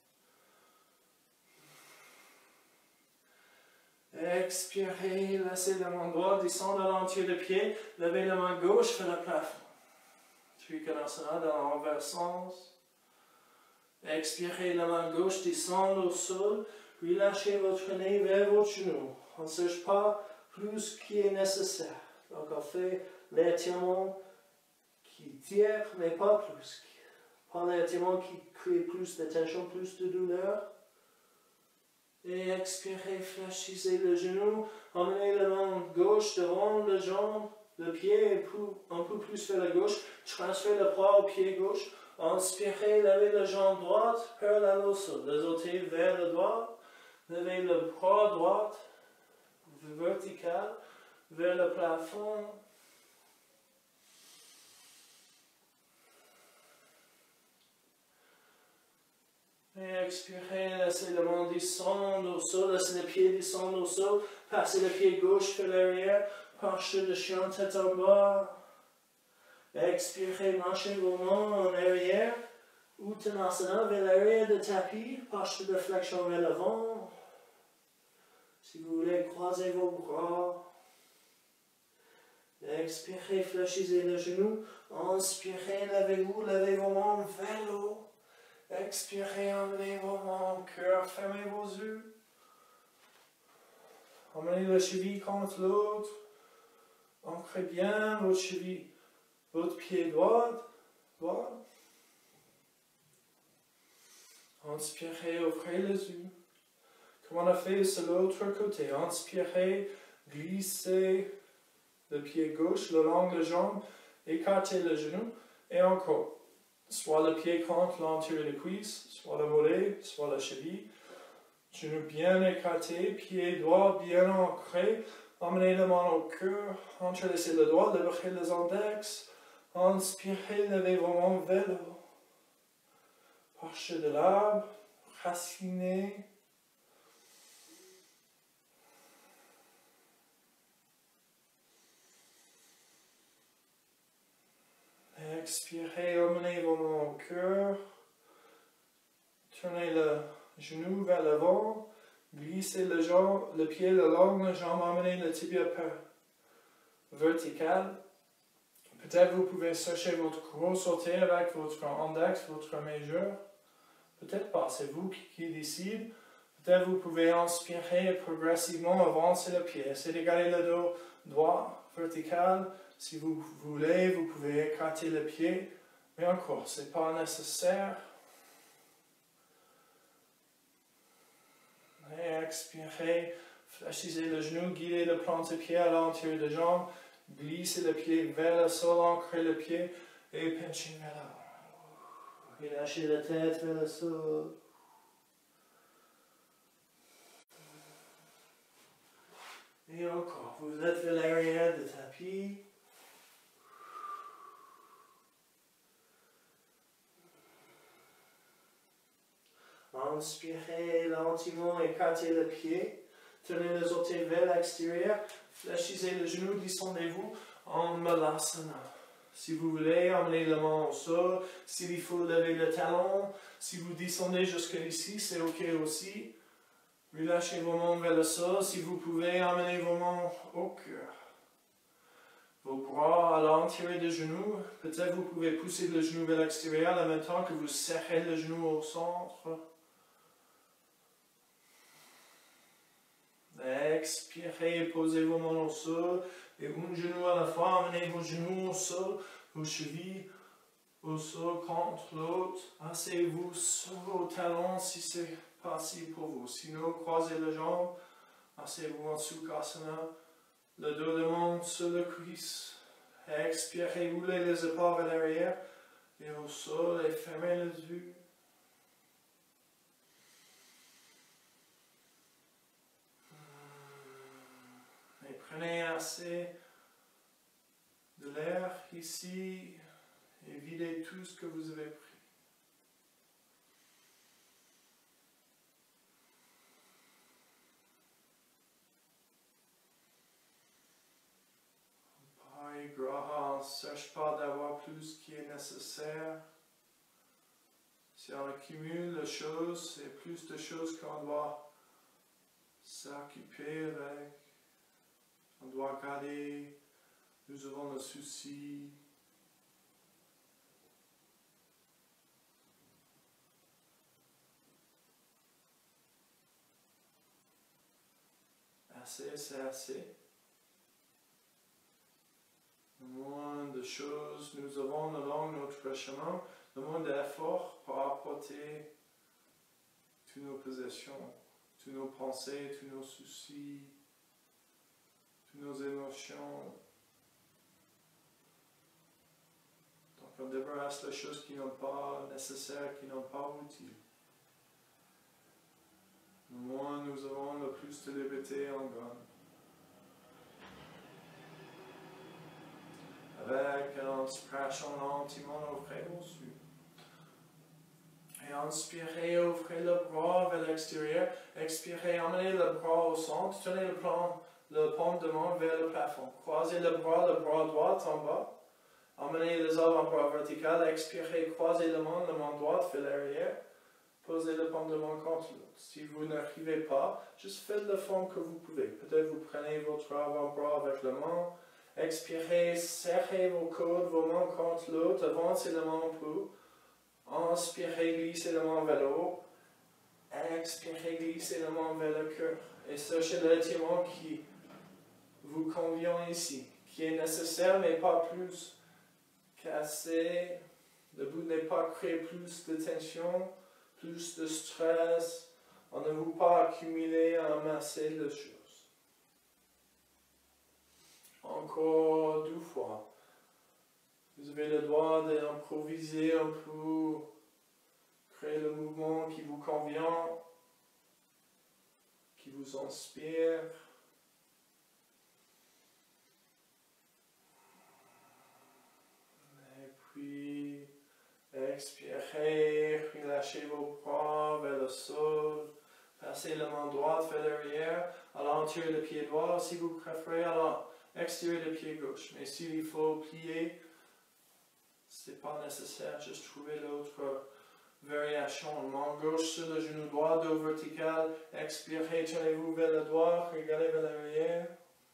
Expirez, laissez la main droite descendre à l'entier de pied. Levez la main gauche vers le plafond. Trikonasana dans l'envers sens. Expirez, la main gauche descend au sol. Relâchez votre nez vers votre genou. On ne cherche pas plus qui est nécessaire. Donc on fait l'étirement qui tire, mais pas plus. Pas l'étirement qui crée plus de tension, plus de douleur. Et expirez, fléchissez le genou. Emmenez la main gauche devant la jambe, le pied un peu plus vers la gauche. Transférez le poids au pied gauche. Inspirez, levez la jambe droite, parallèle au sol. Les orteils vers le droit. Levez le bras droit, vertical, vers le plafond. Et expirez, laissez le ventre descendre au sol, laissez le pied descendre au sol, passez le pied gauche vers l'arrière, posture de chien tête en bas. Expirez, marchez vos mains en arrière, Uttanasana vers l'arrière de tapis, posture de flexion vers l'avant. Si vous voulez, croisez vos bras. Expirez, fléchissez le genou. Inspirez, levez-vous, levez vos mains vers le haut. Expirez, emmenez vos mains au cœur, fermez vos yeux. Emmenez le cheville contre l'autre. Ancrez bien votre cheville, votre pied droit, droit. Inspirez, ouvrez les yeux. Comme on a fait sur l'autre côté. Inspirez, glissez le pied gauche le long de la jambe, écartez le genou, et encore. Soit le pied contre l'intérieur des cuisses, soit le mollet, soit la cheville. Genou bien écarté, pied droit bien ancré. Emmenez la main au cœur, entrelacez le doigt, levez les index. Inspirez, levez vos mains vers le haut. Posture de l'arbre, racinez. Expirez, emmenez vos mains au cœur. Tournez le genou vers l'avant. Glissez le, jambe, le pied le long de la jambe. Emmenez le tibia par vertical. Peut-être vous pouvez chercher votre gros sauter avec votre index, votre majeur. Peut-être pas, c'est vous qui, qui décide. Peut-être vous pouvez inspirer et progressivement avancer le pied. Essayez de garder le dos droit, vertical. Si vous voulez, vous pouvez écarter le pied, mais encore, ce n'est pas nécessaire. Et expirez, fléchissez le genou, guidez le plante-pied à l'intérieur de jambe, glissez le pied vers le sol, ancrez le pied et pinchez vers l'avant. Relâchez la tête vers le sol. Et encore, vous êtes vers l'arrière du tapis. Inspirez lentement, écartez le pied, tenez les orteils vers l'extérieur, fléchissez le genou, descendez-vous en Malasana. Si vous voulez, emmenez la main au sol, s'il faut lever le talon, si vous descendez jusqu'ici, c'est ok aussi. Relâchez vos mains vers le sol, si vous pouvez, emmenez vos mains au cœur. Vos bras à l'intérieur des genoux, peut-être vous pouvez pousser le genou vers l'extérieur en même temps que vous serrez le genou au centre. Expirez, posez vos mains au sol et un genou à la fois, amenez vos genoux au sol, vos chevilles au sol contre l'autre. Asseyez-vous sur vos talons si c'est possible pour vous. Sinon, croisez les jambes, asseyez-vous en Sukhasana, le dos monte sur le cuisse. Expirez, roulez les épaules vers l'arrière et au sol et fermez les yeux. Prenez assez de l'air ici et videz tout ce que vous avez pris. Pareil, Graha, on ne cherche pas d'avoir plus qui est nécessaire. Si on accumule les choses, c'est plus de choses qu'on doit s'occuper avec. On doit regarder, nous avons le souci. Assez, c'est assez. Le moins de choses nous avons le long de notre chemin, le moins d'efforts pour apporter toutes nos possessions, toutes nos pensées, tous nos soucis. Nos émotions. Donc on débarrasse les choses qui n'ont pas nécessaires, qui n'ont pas utile. Le moins nous avons, le plus de liberté on gagne. Avec en se crachant lentement au frais au dessus. Et inspirez, ouvrez le bras vers l'extérieur. Expirez, emmenez le bras au centre. Tenez le, plan, le paume de main vers le plafond. Croisez le bras, le bras droit en bas. Emmenez les avant-bras verticaux. Expirez, croisez la main, la main droite vers l'arrière. Posez le paume de main contre l'autre. Si vous n'arrivez pas, juste faites le fond que vous pouvez. Peut-être vous prenez votre avant-bras avec la main. Expirez, serrez vos coudes, vos mains contre l'autre. Avancez la main un peu. Inspirez, glissez la main vers le haut. Expirez, glissez la main vers le cœur. Et sachez l'étirement qui vous convient ici, qui est nécessaire mais pas plus qu'assez. Le but n'est pas créer plus de tension, plus de stress. On ne veut pas accumuler, amasser les choses. Encore deux fois. Vous avez le droit d'improviser un peu, créer le mouvement qui vous convient, qui vous inspire. Et puis, expirez, relâchez vos bras vers le sol, passez la main droite vers l'arrière, à l'intérieur du pied droit, si vous préférez, à l'extérieur du pied gauche. Mais s'il faut plier, ce n'est pas nécessaire, juste trouver l'autre variation. Main gauche sur le genou droit, dos vertical. Expirez, tenez-vous vers le droit, regardez vers l'arrière.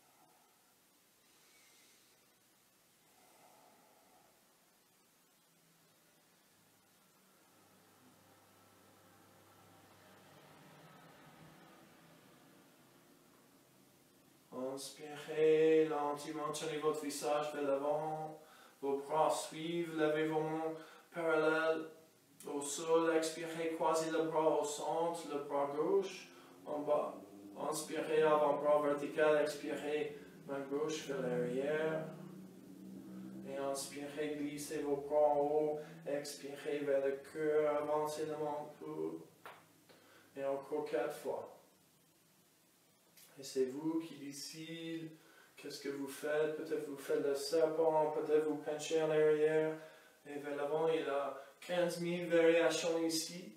Inspirez, lentement, tenez votre visage vers l'avant. Vos bras suivent, levez vos mains parallèles au sol. Expirez, croisez le bras au centre, le bras gauche en bas. Inspirez, avant-bras vertical. Expirez, main gauche vers l'arrière. Et inspirez, glissez vos bras en haut. Expirez vers le cœur, avancez le main un peu. Et encore quatre fois. Et c'est vous qui décidez qu'est-ce que vous faites. Peut-être vous faites le serpent, peut-être vous penchez en arrière et vers l'avant. Il y a quinze mille variations ici.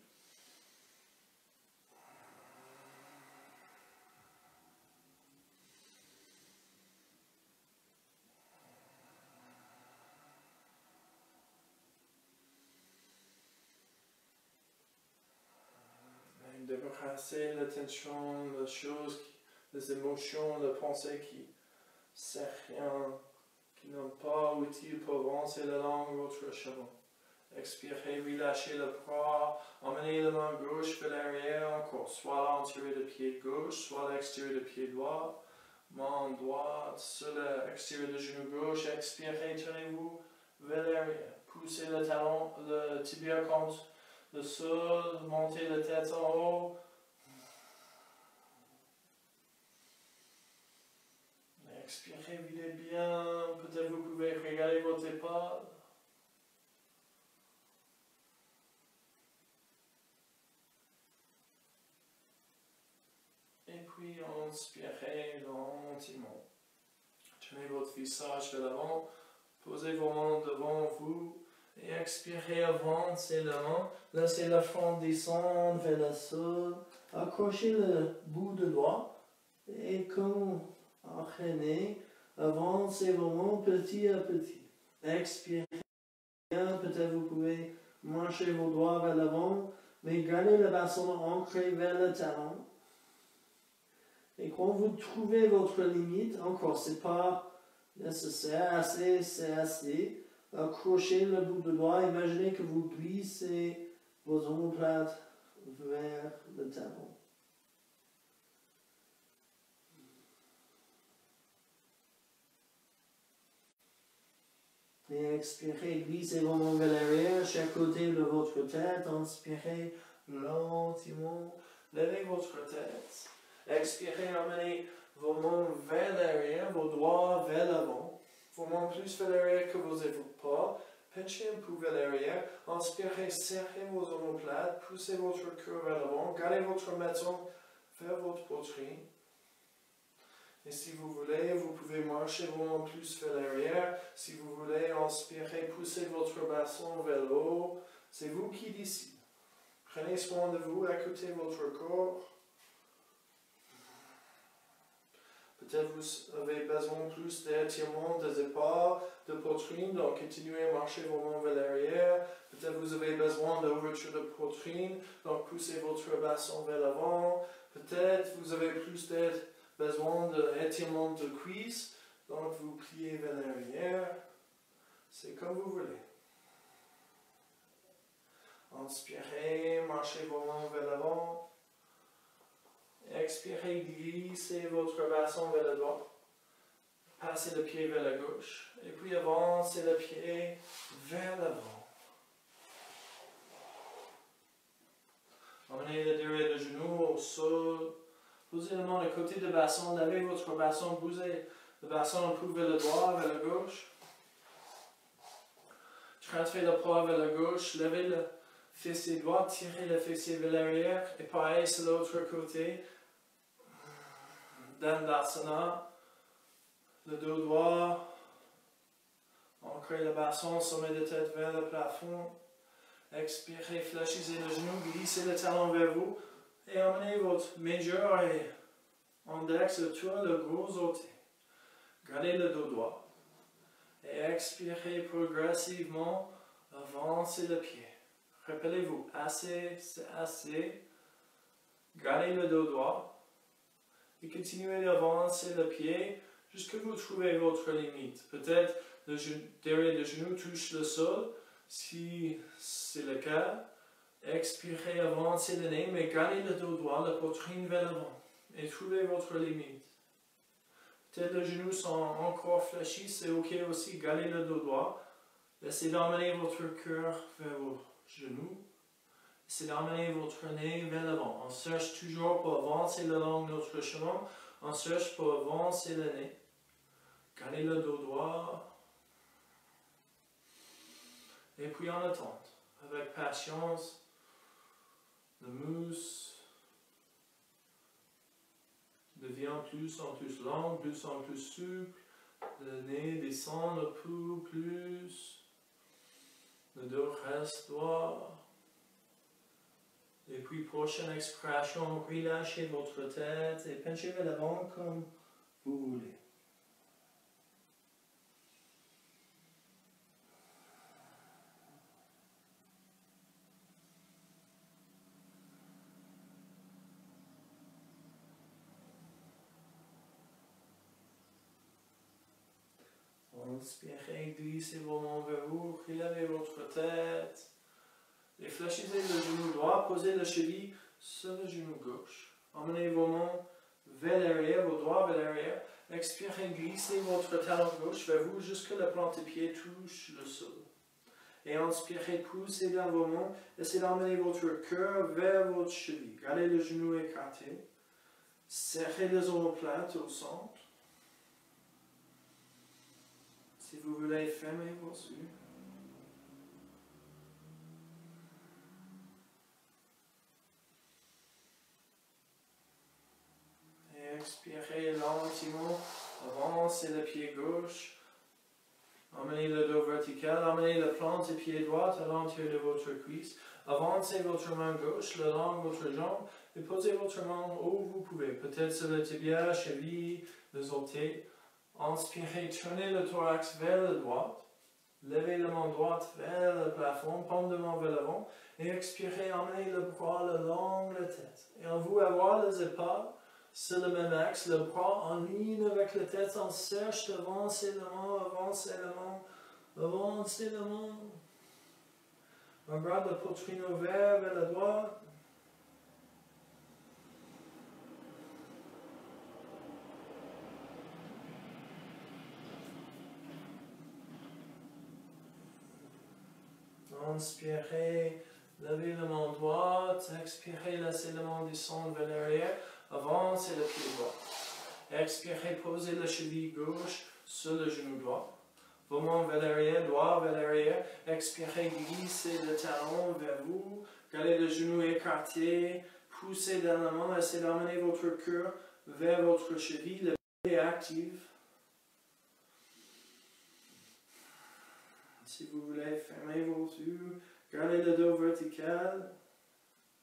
Et débarrasser la tension, les choses, les émotions, les pensées qui ne servent rien, qui n'ont pas utile pour avancer la langue, votre chemin. Expirez, relâchez le bras, emmenez la main gauche vers l'arrière encore, soit à l'intérieur du pied gauche, soit à l'extérieur du pied droit. Main droite sur l'extérieur du genou gauche, expirez, tenez-vous vers l'arrière. Poussez le talon, le tibia contre le sol, montez la tête en haut. Expirez, videz bien, peut-être vous pouvez regarder votre épaule. Et puis inspirez lentement. Tenez votre visage vers l'avant, posez vos mains devant vous et expirez, avancez la main, laissez la front descendre vers le sol, accrochez le bout de doigt et comme enchaînez, avancez vos mains petit à petit. Expirez bien, peut-être vous pouvez marcher vos doigts vers l'avant, mais gardez le bassin ancré vers le talon. Et quand vous trouvez votre limite, encore, ce n'est pas nécessaire, assez, c'est assez. Accrochez le bout de doigt, imaginez que vous glissez vos omoplates vers le talon. Et expirez, glissez vos mains vers l'arrière, chaque côté de votre tête. Inspirez lentement, levez votre tête. Expirez, emmenez vos mains vers l'arrière, vos doigts vers l'avant. Vos mains plus vers l'arrière que vos épaules pas. Penchez un peu vers l'arrière. Inspirez, serrez vos omoplates, poussez votre cœur vers l'avant. Gardez votre menton vers votre poitrine. Et si vous voulez, vous pouvez marcher vos mains plus vers l'arrière. Si vous voulez, inspirez, poussez votre bassin vers le haut. C'est vous qui décidez. Prenez soin de vous, écoutez votre corps. Peut-être vous avez besoin plus d'étirement des épaules, de poitrine, donc continuez à marcher vos mains vers l'arrière. Peut-être vous avez besoin d'ouverture de poitrine, donc poussez votre bassin vers l'avant. Peut-être vous avez plus de besoin d'étirement de cuisses, donc vous pliez vers l'arrière. C'est comme vous voulez. Inspirez, marchez vos mains vers l'avant. Expirez, glissez votre bassin vers la droite. Passez le pied vers la gauche. Et puis avancez le pied vers l'avant. Emmenez le derrière du genou au sol. Posez le main de côté du bassin. Lavez votre bassin. Bougez le bassin un peu vers le droit, vers la gauche. Transférez le poids vers la gauche. Levez le fessier droit. Tirez le fessier vers l'arrière. Et pareil sur l'autre côté. Dandasana, le dos droit, ancrez le bassin, sommet de tête vers le plafond, expirez, fléchissez le genou, glissez le talon vers vous et emmenez votre majeur et index autour le gros orteil. Gardez le dos droit et expirez progressivement, avancez le pied. Rappelez-vous, assez, c'est assez, gardez le dos droit. Et continuez d'avancer le pied jusqu'à vous trouvez votre limite. Peut-être le derrière le genou touche le sol. Si c'est le cas, expirez, avancez le nez, mais gardez le dos droit, la poitrine vers l'avant. Et trouvez votre limite. Peut-être les genoux sont encore fléchis, c'est ok aussi, gardez le dos droit. Essayez d'emmener votre cœur vers vos genoux. C'est d'emmener votre nez vers l'avant. On cherche toujours pour avancer le long de notre chemin. On cherche pour avancer le nez. Gardez le dos droit. Et puis en attente, avec patience, le mousse devient plus en plus long, plus en plus souple. Le nez descend un peu plus. Le dos reste droit. Et puis, prochaine expiration, relâchez votre tête et penchez vers l'avant comme vous voulez. Inspirez, glissez vos mains vers vous, relevez votre tête. Et fléchissez le genou droit, posez le cheville sur le genou gauche. Emmenez vos mains vers l'arrière, vos doigts vers l'arrière. Expirez, glissez votre talon gauche vers vous jusqu'à la plante des pieds touche le sol. Et inspirez, poussez dans vos mains. Essayez d'emmener votre cœur vers votre cheville. Gardez le genou écarté. Serrez les omoplates au centre. Si vous voulez, fermez vos yeux. Expirez lentement, avancez le pied gauche, emmenez le dos vertical, emmenez la plante du pied droit à l'intérieur de votre cuisse, avancez votre main gauche le long de votre jambe et posez votre main où vous pouvez, peut-être sur le tibia, cheville, les orteils. Inspirez, tournez le thorax vers la droite, levez la main droite vers le plafond, pendement vers l'avant et expirez, emmenez le bras le long de la tête. Et on vous avoir les épaules sur le même axe, le bras en ligne avec la tête, on cherche d'avancer la main, avancer la main, avancer la main. On garde la poitrine ouverte vers la droite. Inspirez, levez la main droite, expirez, laissez la main descendre vers l'arrière. Avancez le pied droit. Expirez, posez la cheville gauche sur le genou droit. Vos mains vers l'arrière, droit vers l'arrière. Expirez, glissez le talon vers vous. Gardez le genou écarté. Poussez dans la main. Essayez d'emmener votre cœur vers votre cheville. Le pied est actif. Si vous voulez, fermez vos yeux. Gardez le dos vertical.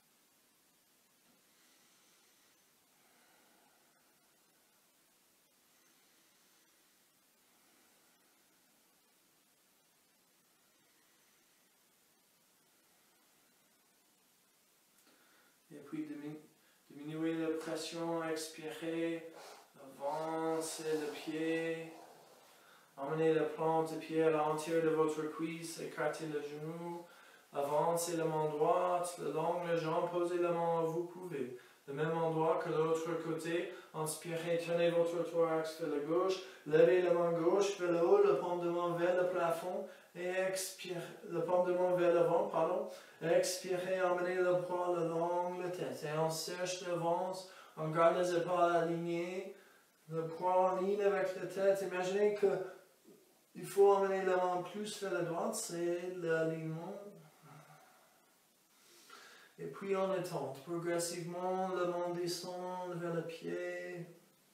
puis diminuez la pression, expirez, avancez le pied, emmenez la plante de pied à l'intérieur de votre cuisse, écartez le genou, avancez la main droite, le long de la jambe, posez la main où vous pouvez. Le même endroit que l'autre côté, inspirez, tenez votre thorax vers la gauche, levez la main gauche vers le haut, le paume de main vers le plafond, et expirez, le paume de main vers l'avant, pardon, expirez, emmenez le bras le long de la tête, et on cherche le ventre, on garde les épaules alignées, le bras en ligne avec la tête. Imaginez que il faut emmener la main plus vers la droite, c'est l'alignement. Et puis on étend progressivement, la main descend vers le pied.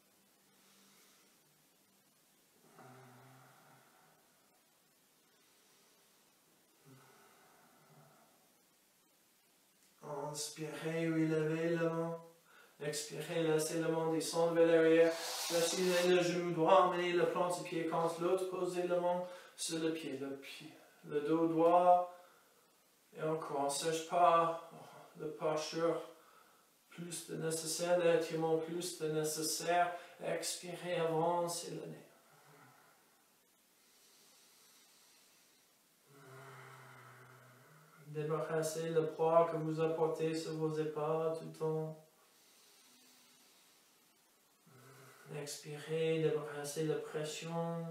Inspirez, relevez la main. Expirez, laissez la main descendre vers l'arrière. Placez le genou droit, emmenez le plante du pied contre l'autre, posez la main sur le pied, le pied, le dos droit. Et encore, on ne cherche pas le posture plus de nécessaire, l'étirement plus de nécessaire. Expirez, avancez le nez. Débarrassez le poids que vous apportez sur vos épaules tout le temps. Expirez, débarrassez la pression.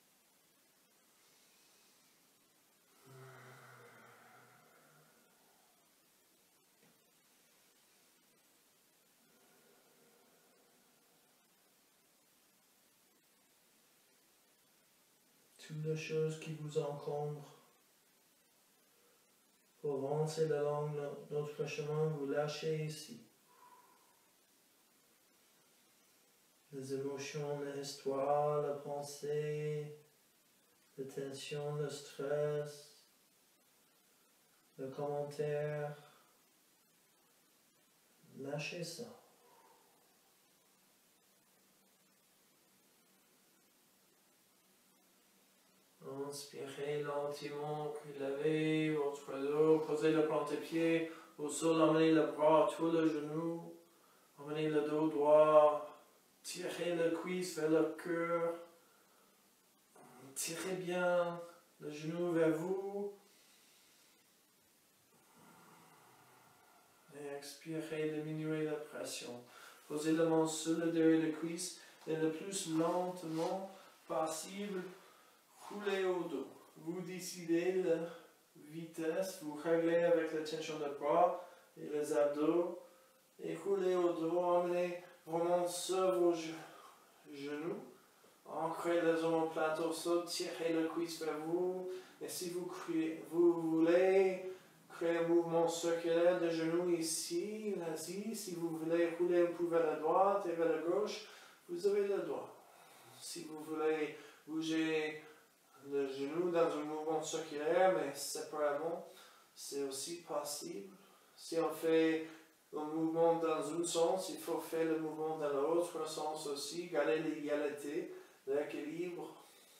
Toutes les choses qui vous encombrent. Pour avancer le long de notre chemin, vous lâchez ici. Les émotions, l'histoire, la pensée, la tension, le stress, le commentaire. Lâchez ça. Inspirez lentement, relevez votre dos, posez le plante de pied au sol, emmenez le bras autour le genou, emmenez le dos droit, tirez le cuisse vers le cœur, tirez bien le genou vers vous, et expirez, diminuez la pression. Posez la main sur le derrière de cuisse et le plus lentement possible, roulez au dos. Vous décidez la vitesse, vous réglez avec la tension des bras et les abdos. Et roulez au dos, emmenez vraiment sur vos genoux. Ancrez les omoplates au sol, tirez le cuisse vers vous. Et si vous, criez, vous voulez créer un mouvement circulaire de genoux ici, vas-y. Si vous voulez rouler un peu vers la droite et vers la gauche, vous avez le droit. Si vous voulez bouger le genou dans un mouvement circulaire, mais séparément, c'est aussi possible. Si on fait un mouvement dans un sens, il faut faire le mouvement dans l'autre sens aussi, garder l'égalité, l'équilibre.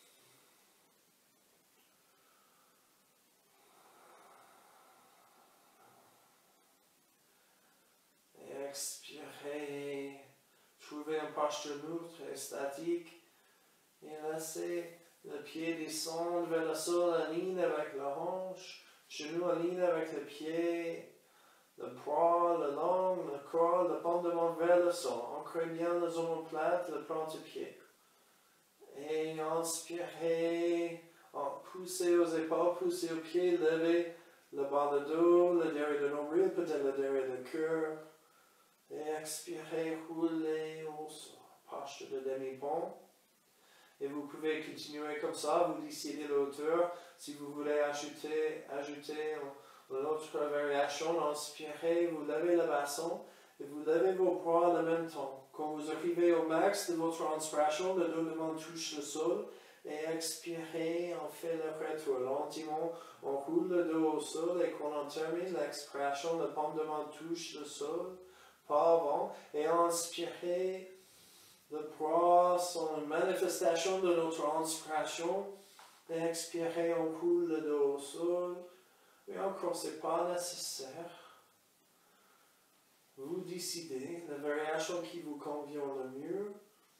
Et expirez, trouvez un posture neutre et statique, et laissez le pied descendre vers le sol en ligne avec la hanche, genou en ligne avec le pied, le poids, le long, le corps, le paume de main vers le sol. Ancrez bien les omoplates, le plante de pied. Et inspirez, poussez aux épaules, poussez aux pieds, levez le bas de dos, le derrière de nombril, peut-être le derrière de cœur. Et expirez, roulez au sol. Posture de demi-pont. Et vous pouvez continuer comme ça, vous décidez la hauteur. Si vous voulez ajouter, ajouter une autre variation, inspirez, vous levez le bassin et vous levez vos bras en même temps. Quand vous arrivez au max de votre inspiration, le dos de main touche le sol. Et expirez, on fait le retour. Lentement, on roule le dos au sol et quand on termine l'expiration, le paume de main touche le sol, pas avant. Et inspirez. Le bras sont une manifestation de notre inspiration. Et expirez, on coule le dos au sol. Et encore, ce n'est pas nécessaire. Vous décidez la variation qui vous convient le mieux.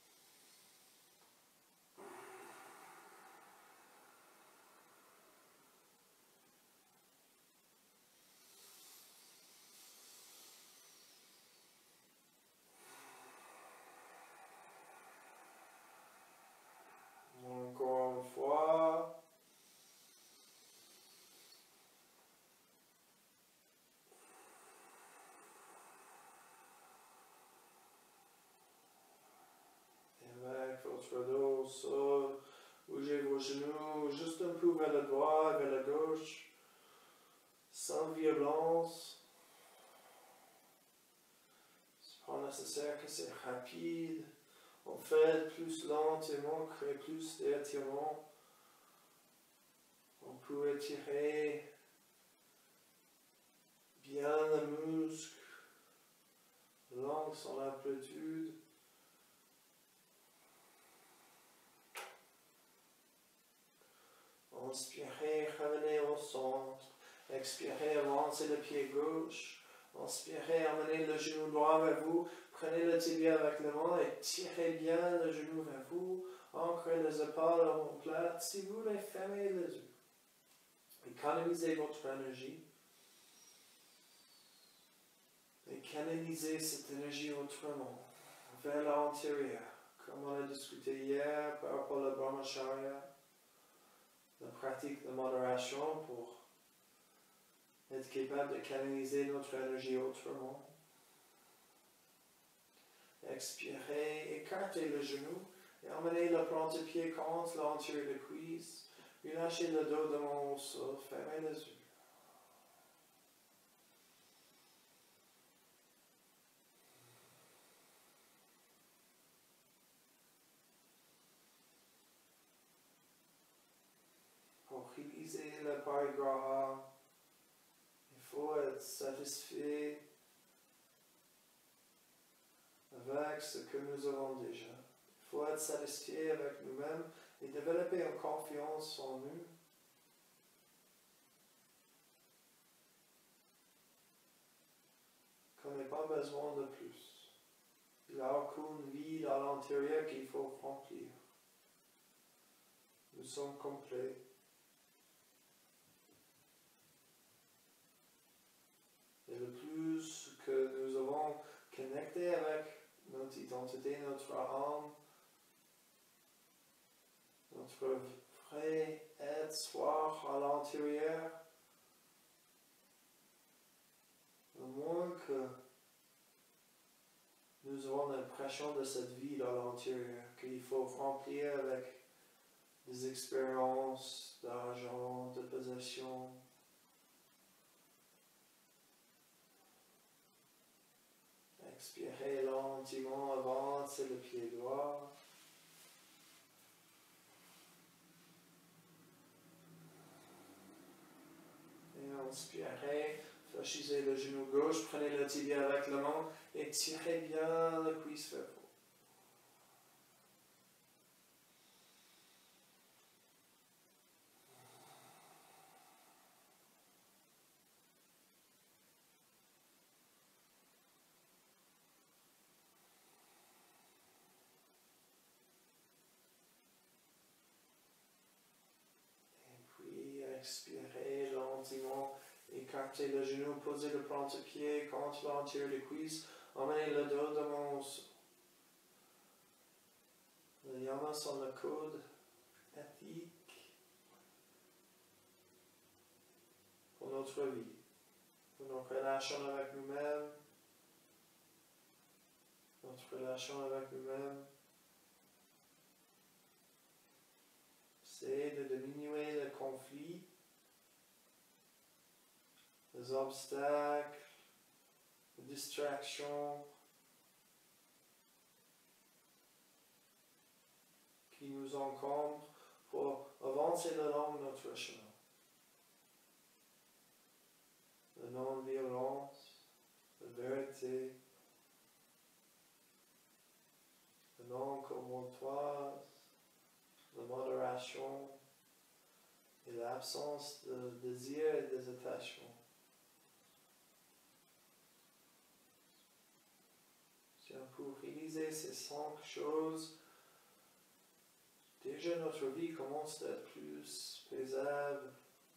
Encore une fois. Et avec votre dos au sol, bougez vos genoux juste un peu vers la droite, vers la gauche, sans violence. C'est pas nécessaire que c'est rapide. On fait plus lentement, crée plus d'étirement. On peut étirer bien le muscle, langue son amplitude. Inspirez, revenez au centre. Expirez, avancez le pied gauche. Inspirez, amenez le genou droit vers vous. Prenez le tibia avec le main et tirez bien le genou vers vous. Ancrez les épaules en plat. Si vous voulez, fermez les yeux. Et canalisez votre énergie. Et canalisez cette énergie autrement, vers l'intérieur. Comme on a discuté hier par rapport à la Brahmacharya. La pratique de modération pour être capable de canaliser notre énergie autrement. Expirez, écartez le genou et emmenez le plante-pied contre l'intérieur de la cuisse. Relâchez le dos devant au sol, fermez les yeux. Pour réaliser le parigraha, il faut être satisfait avec ce que nous avons déjà. Il faut être satisfait avec nous-mêmes et développer une confiance en nous. Qu'on n'ait pas besoin de plus. Il n'y a aucune vide à l'intérieur qu'il faut remplir. Nous sommes complets. Et le plus que nous avons connecté avec notre identité, notre âme, notre vrai être soi à l'intérieur, le moins que nous avons l'impression de cette vie à l'intérieur, qu'il faut remplir avec des expériences d'argent, de possession. Expirez lentement, avancez le pied droit. Et inspirez, fléchissez le genou gauche, prenez le tibia avec la main et tirez bien la cuisse vers vous. Expirez lentement, écartez le genou, posez le plante-pied contre l'intérieur des cuisses, emmenez le dos devant au sol. Le yama sur le coude éthique pour notre vie, pour notre relation avec nous-mêmes, notre relation avec nous-mêmes. C'est de diminuer le conflit, les obstacles, les distractions qui nous encombrent pour avancer le long de notre chemin. La non-violence, la vérité, la non-convoitise, la modération et l'absence de désir et des attachements. réaliser ces cinq choses, déjà notre vie commence à être plus paisible,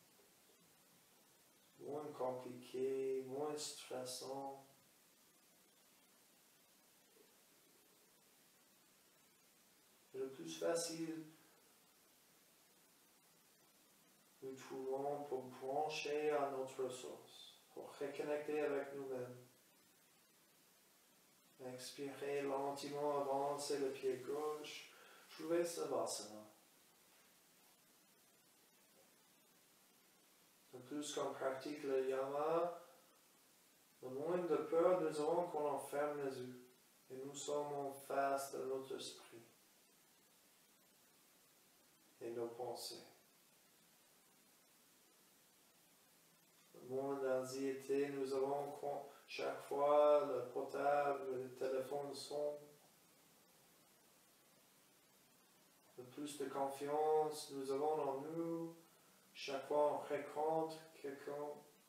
moins compliquée, moins stressant. Le plus facile, nous trouvons pour brancher à notre source, pour reconnecter avec nous-mêmes. Expirez lentement, avancez le pied gauche, trouvez Savasana. De plus qu'on pratique le yama, le moins de peur nous avons qu'on en ferme les yeux et nous sommes en face de notre esprit et nos pensées. Le moins d'anxiété, nous avons chaque fois le portable, le téléphone sonne. Le plus de confiance nous avons en nous, chaque fois on rencontre quelqu'un.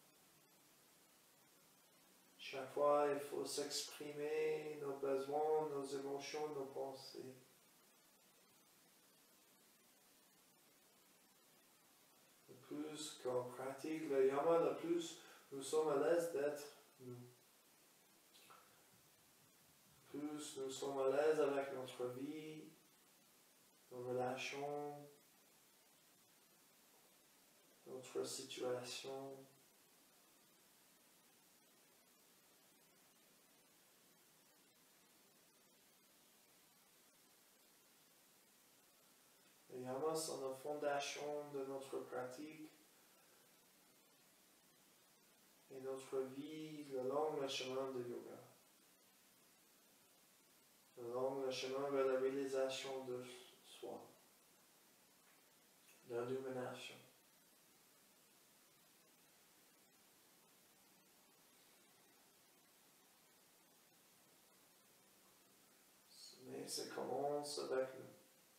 Chaque fois il faut s'exprimer nos besoins, nos émotions, nos pensées. Le plus qu'on pratique le yama, le plus nous sommes à l'aise d'être nous. Plus nous sommes à l'aise avec notre vie, nos relations, notre situation. Les yamas sont la fondation de notre pratique et notre vie le long du chemin de yoga. Le long le chemin vers la réalisation de soi, l'illumination. Mais ça commence avec nous.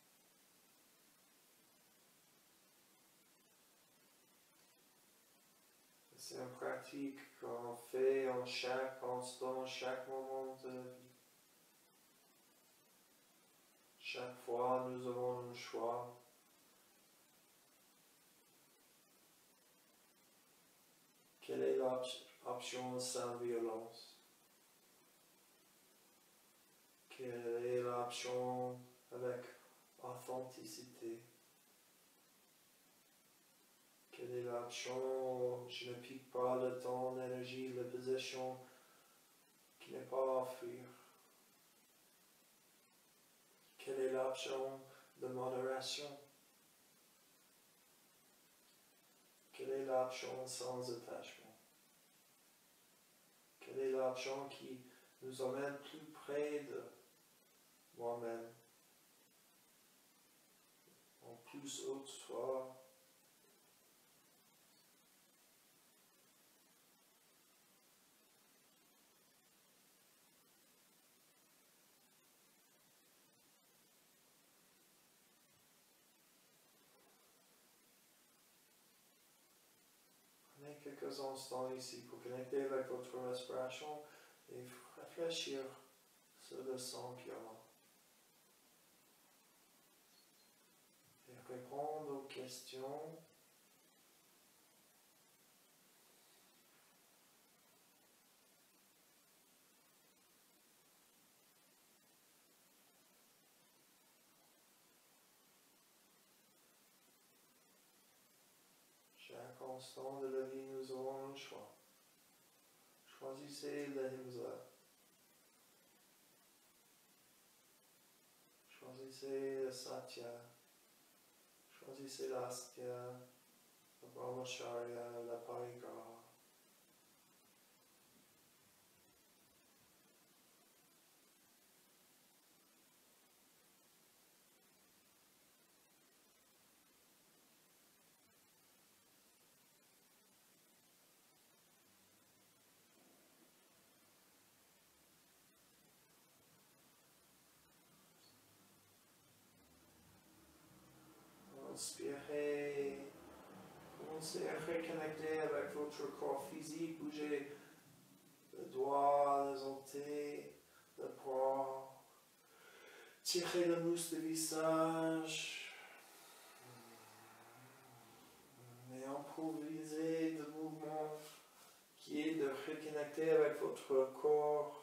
C'est une pratique qu'on fait en chaque instant, chaque moment de la vie. Chaque fois, nous avons un choix. Quelle est l'option sans violence? Quelle est l'option avec authenticité? Quelle est l'option, je ne pique pas le temps, l'énergie, la position qui n'est pas à offrir? Quelle est l'option de modération? Quelle est l'option sans attachement? Quelle est l'option qui nous emmène plus près de moi-même, en plus haute soi? Prenez quelques instants ici pour connecter avec votre respiration et réfléchir sur le son qu'il y a. Et répondre aux questions. Chaque instant de la vie, nous avons un choix. Choisissez l'ahimsa. Choisissez le satya. Choisissez l'astya, le brahmacharya, la parigara. Inspirez, commencez à reconnecter avec votre corps physique, bougez le doigt, les orteils, le bras, Tirez la mousse du visage. Et improvisez de mouvements qui est de reconnecter avec votre corps.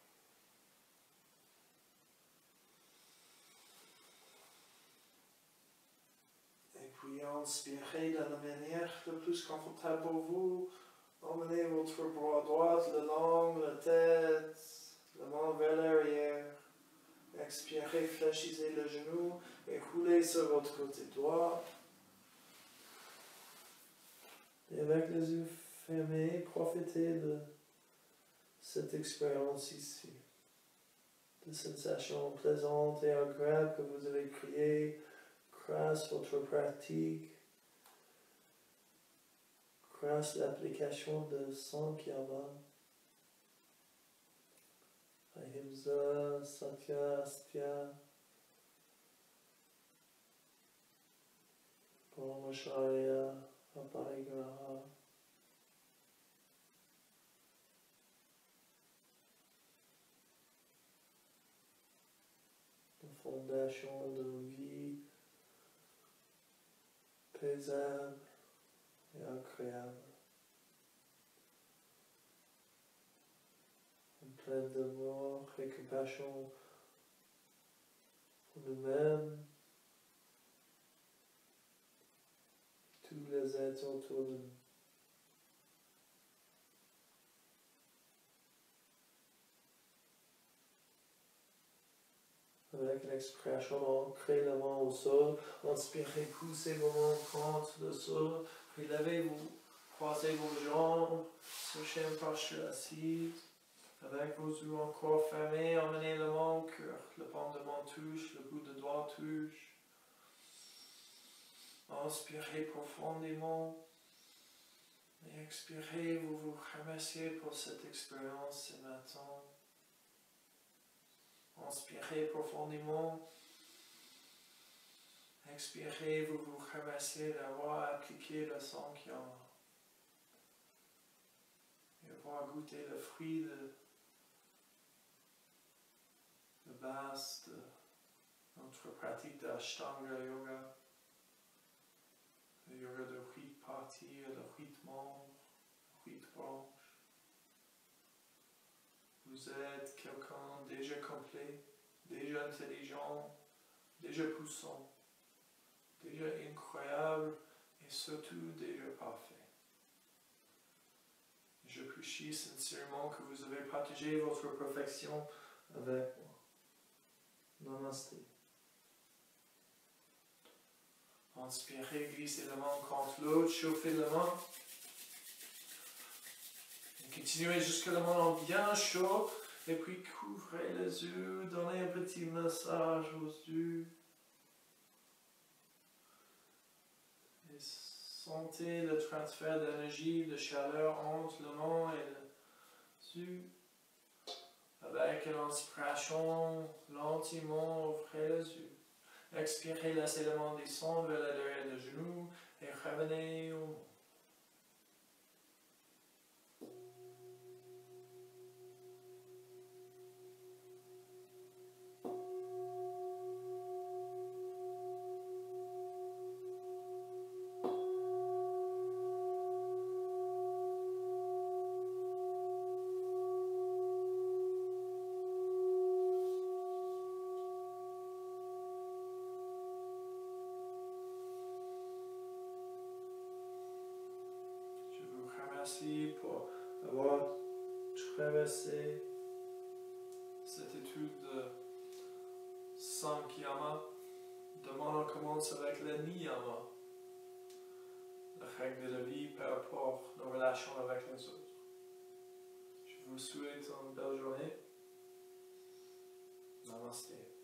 Et puis inspirez de la manière la plus confortable pour vous. Emmenez votre bras droit le long de la tête, la main vers l'arrière. Expirez, fléchissez le genou et roulez sur votre côté droit. Et avec les yeux fermés, profitez de cette expérience ici. De sensations plaisantes et agréables que vous avez créées grâce à votre pratique, grâce à l'application de Sankhya-ma. Ahimsa, Satya, Astya, Brahmacharya, Aparigraha. La fondation de vie paisible et agréable. Pleine d'amour et compassion pour nous-mêmes, tous les êtres autour de nous. Avec l'expiration, ancrez la main au sol, inspirez, poussez vos mains contre le sol, relevez-vous, croisez vos jambes, cherchez une posture assise. Avec vos yeux encore fermés, emmenez le main au cœur, le pendement touche, le bout de doigt touche. Inspirez profondément et expirez, vous vous remerciez pour cette expérience ce matin. Inspirez profondément, expirez, vous vous remerciez d'avoir appliqué le Sankhya et avoir goûté le fruit de de base de notre pratique d'Ashtanga Yoga, le yoga de huit parties, de huit membres, huit branches. Vous êtes quelqu'un déjà complet, déjà intelligent, déjà puissant, déjà incroyable et surtout déjà parfait. Je prie sincèrement que vous avez partagé votre perfection avec moi. Namaste. Inspirez, glissez la main contre l'autre, chauffez la main. Et continuez jusque la main bien chaud. Et puis couvrez les yeux, donnez un petit massage aux yeux. Et sentez le transfert d'énergie, de chaleur entre le main et les yeux. Avec une inspiration, lentement, ouvrez les yeux. Expirez, laissez la main descendre vers l'arrière des genoux et revenez au monde. Merci pour avoir traversé cette étude de Sankhya-ma. Demain, on commence avec le Niyama, la règle de la vie par rapport à nos relations avec les autres. Je vous souhaite une belle journée. Namaste.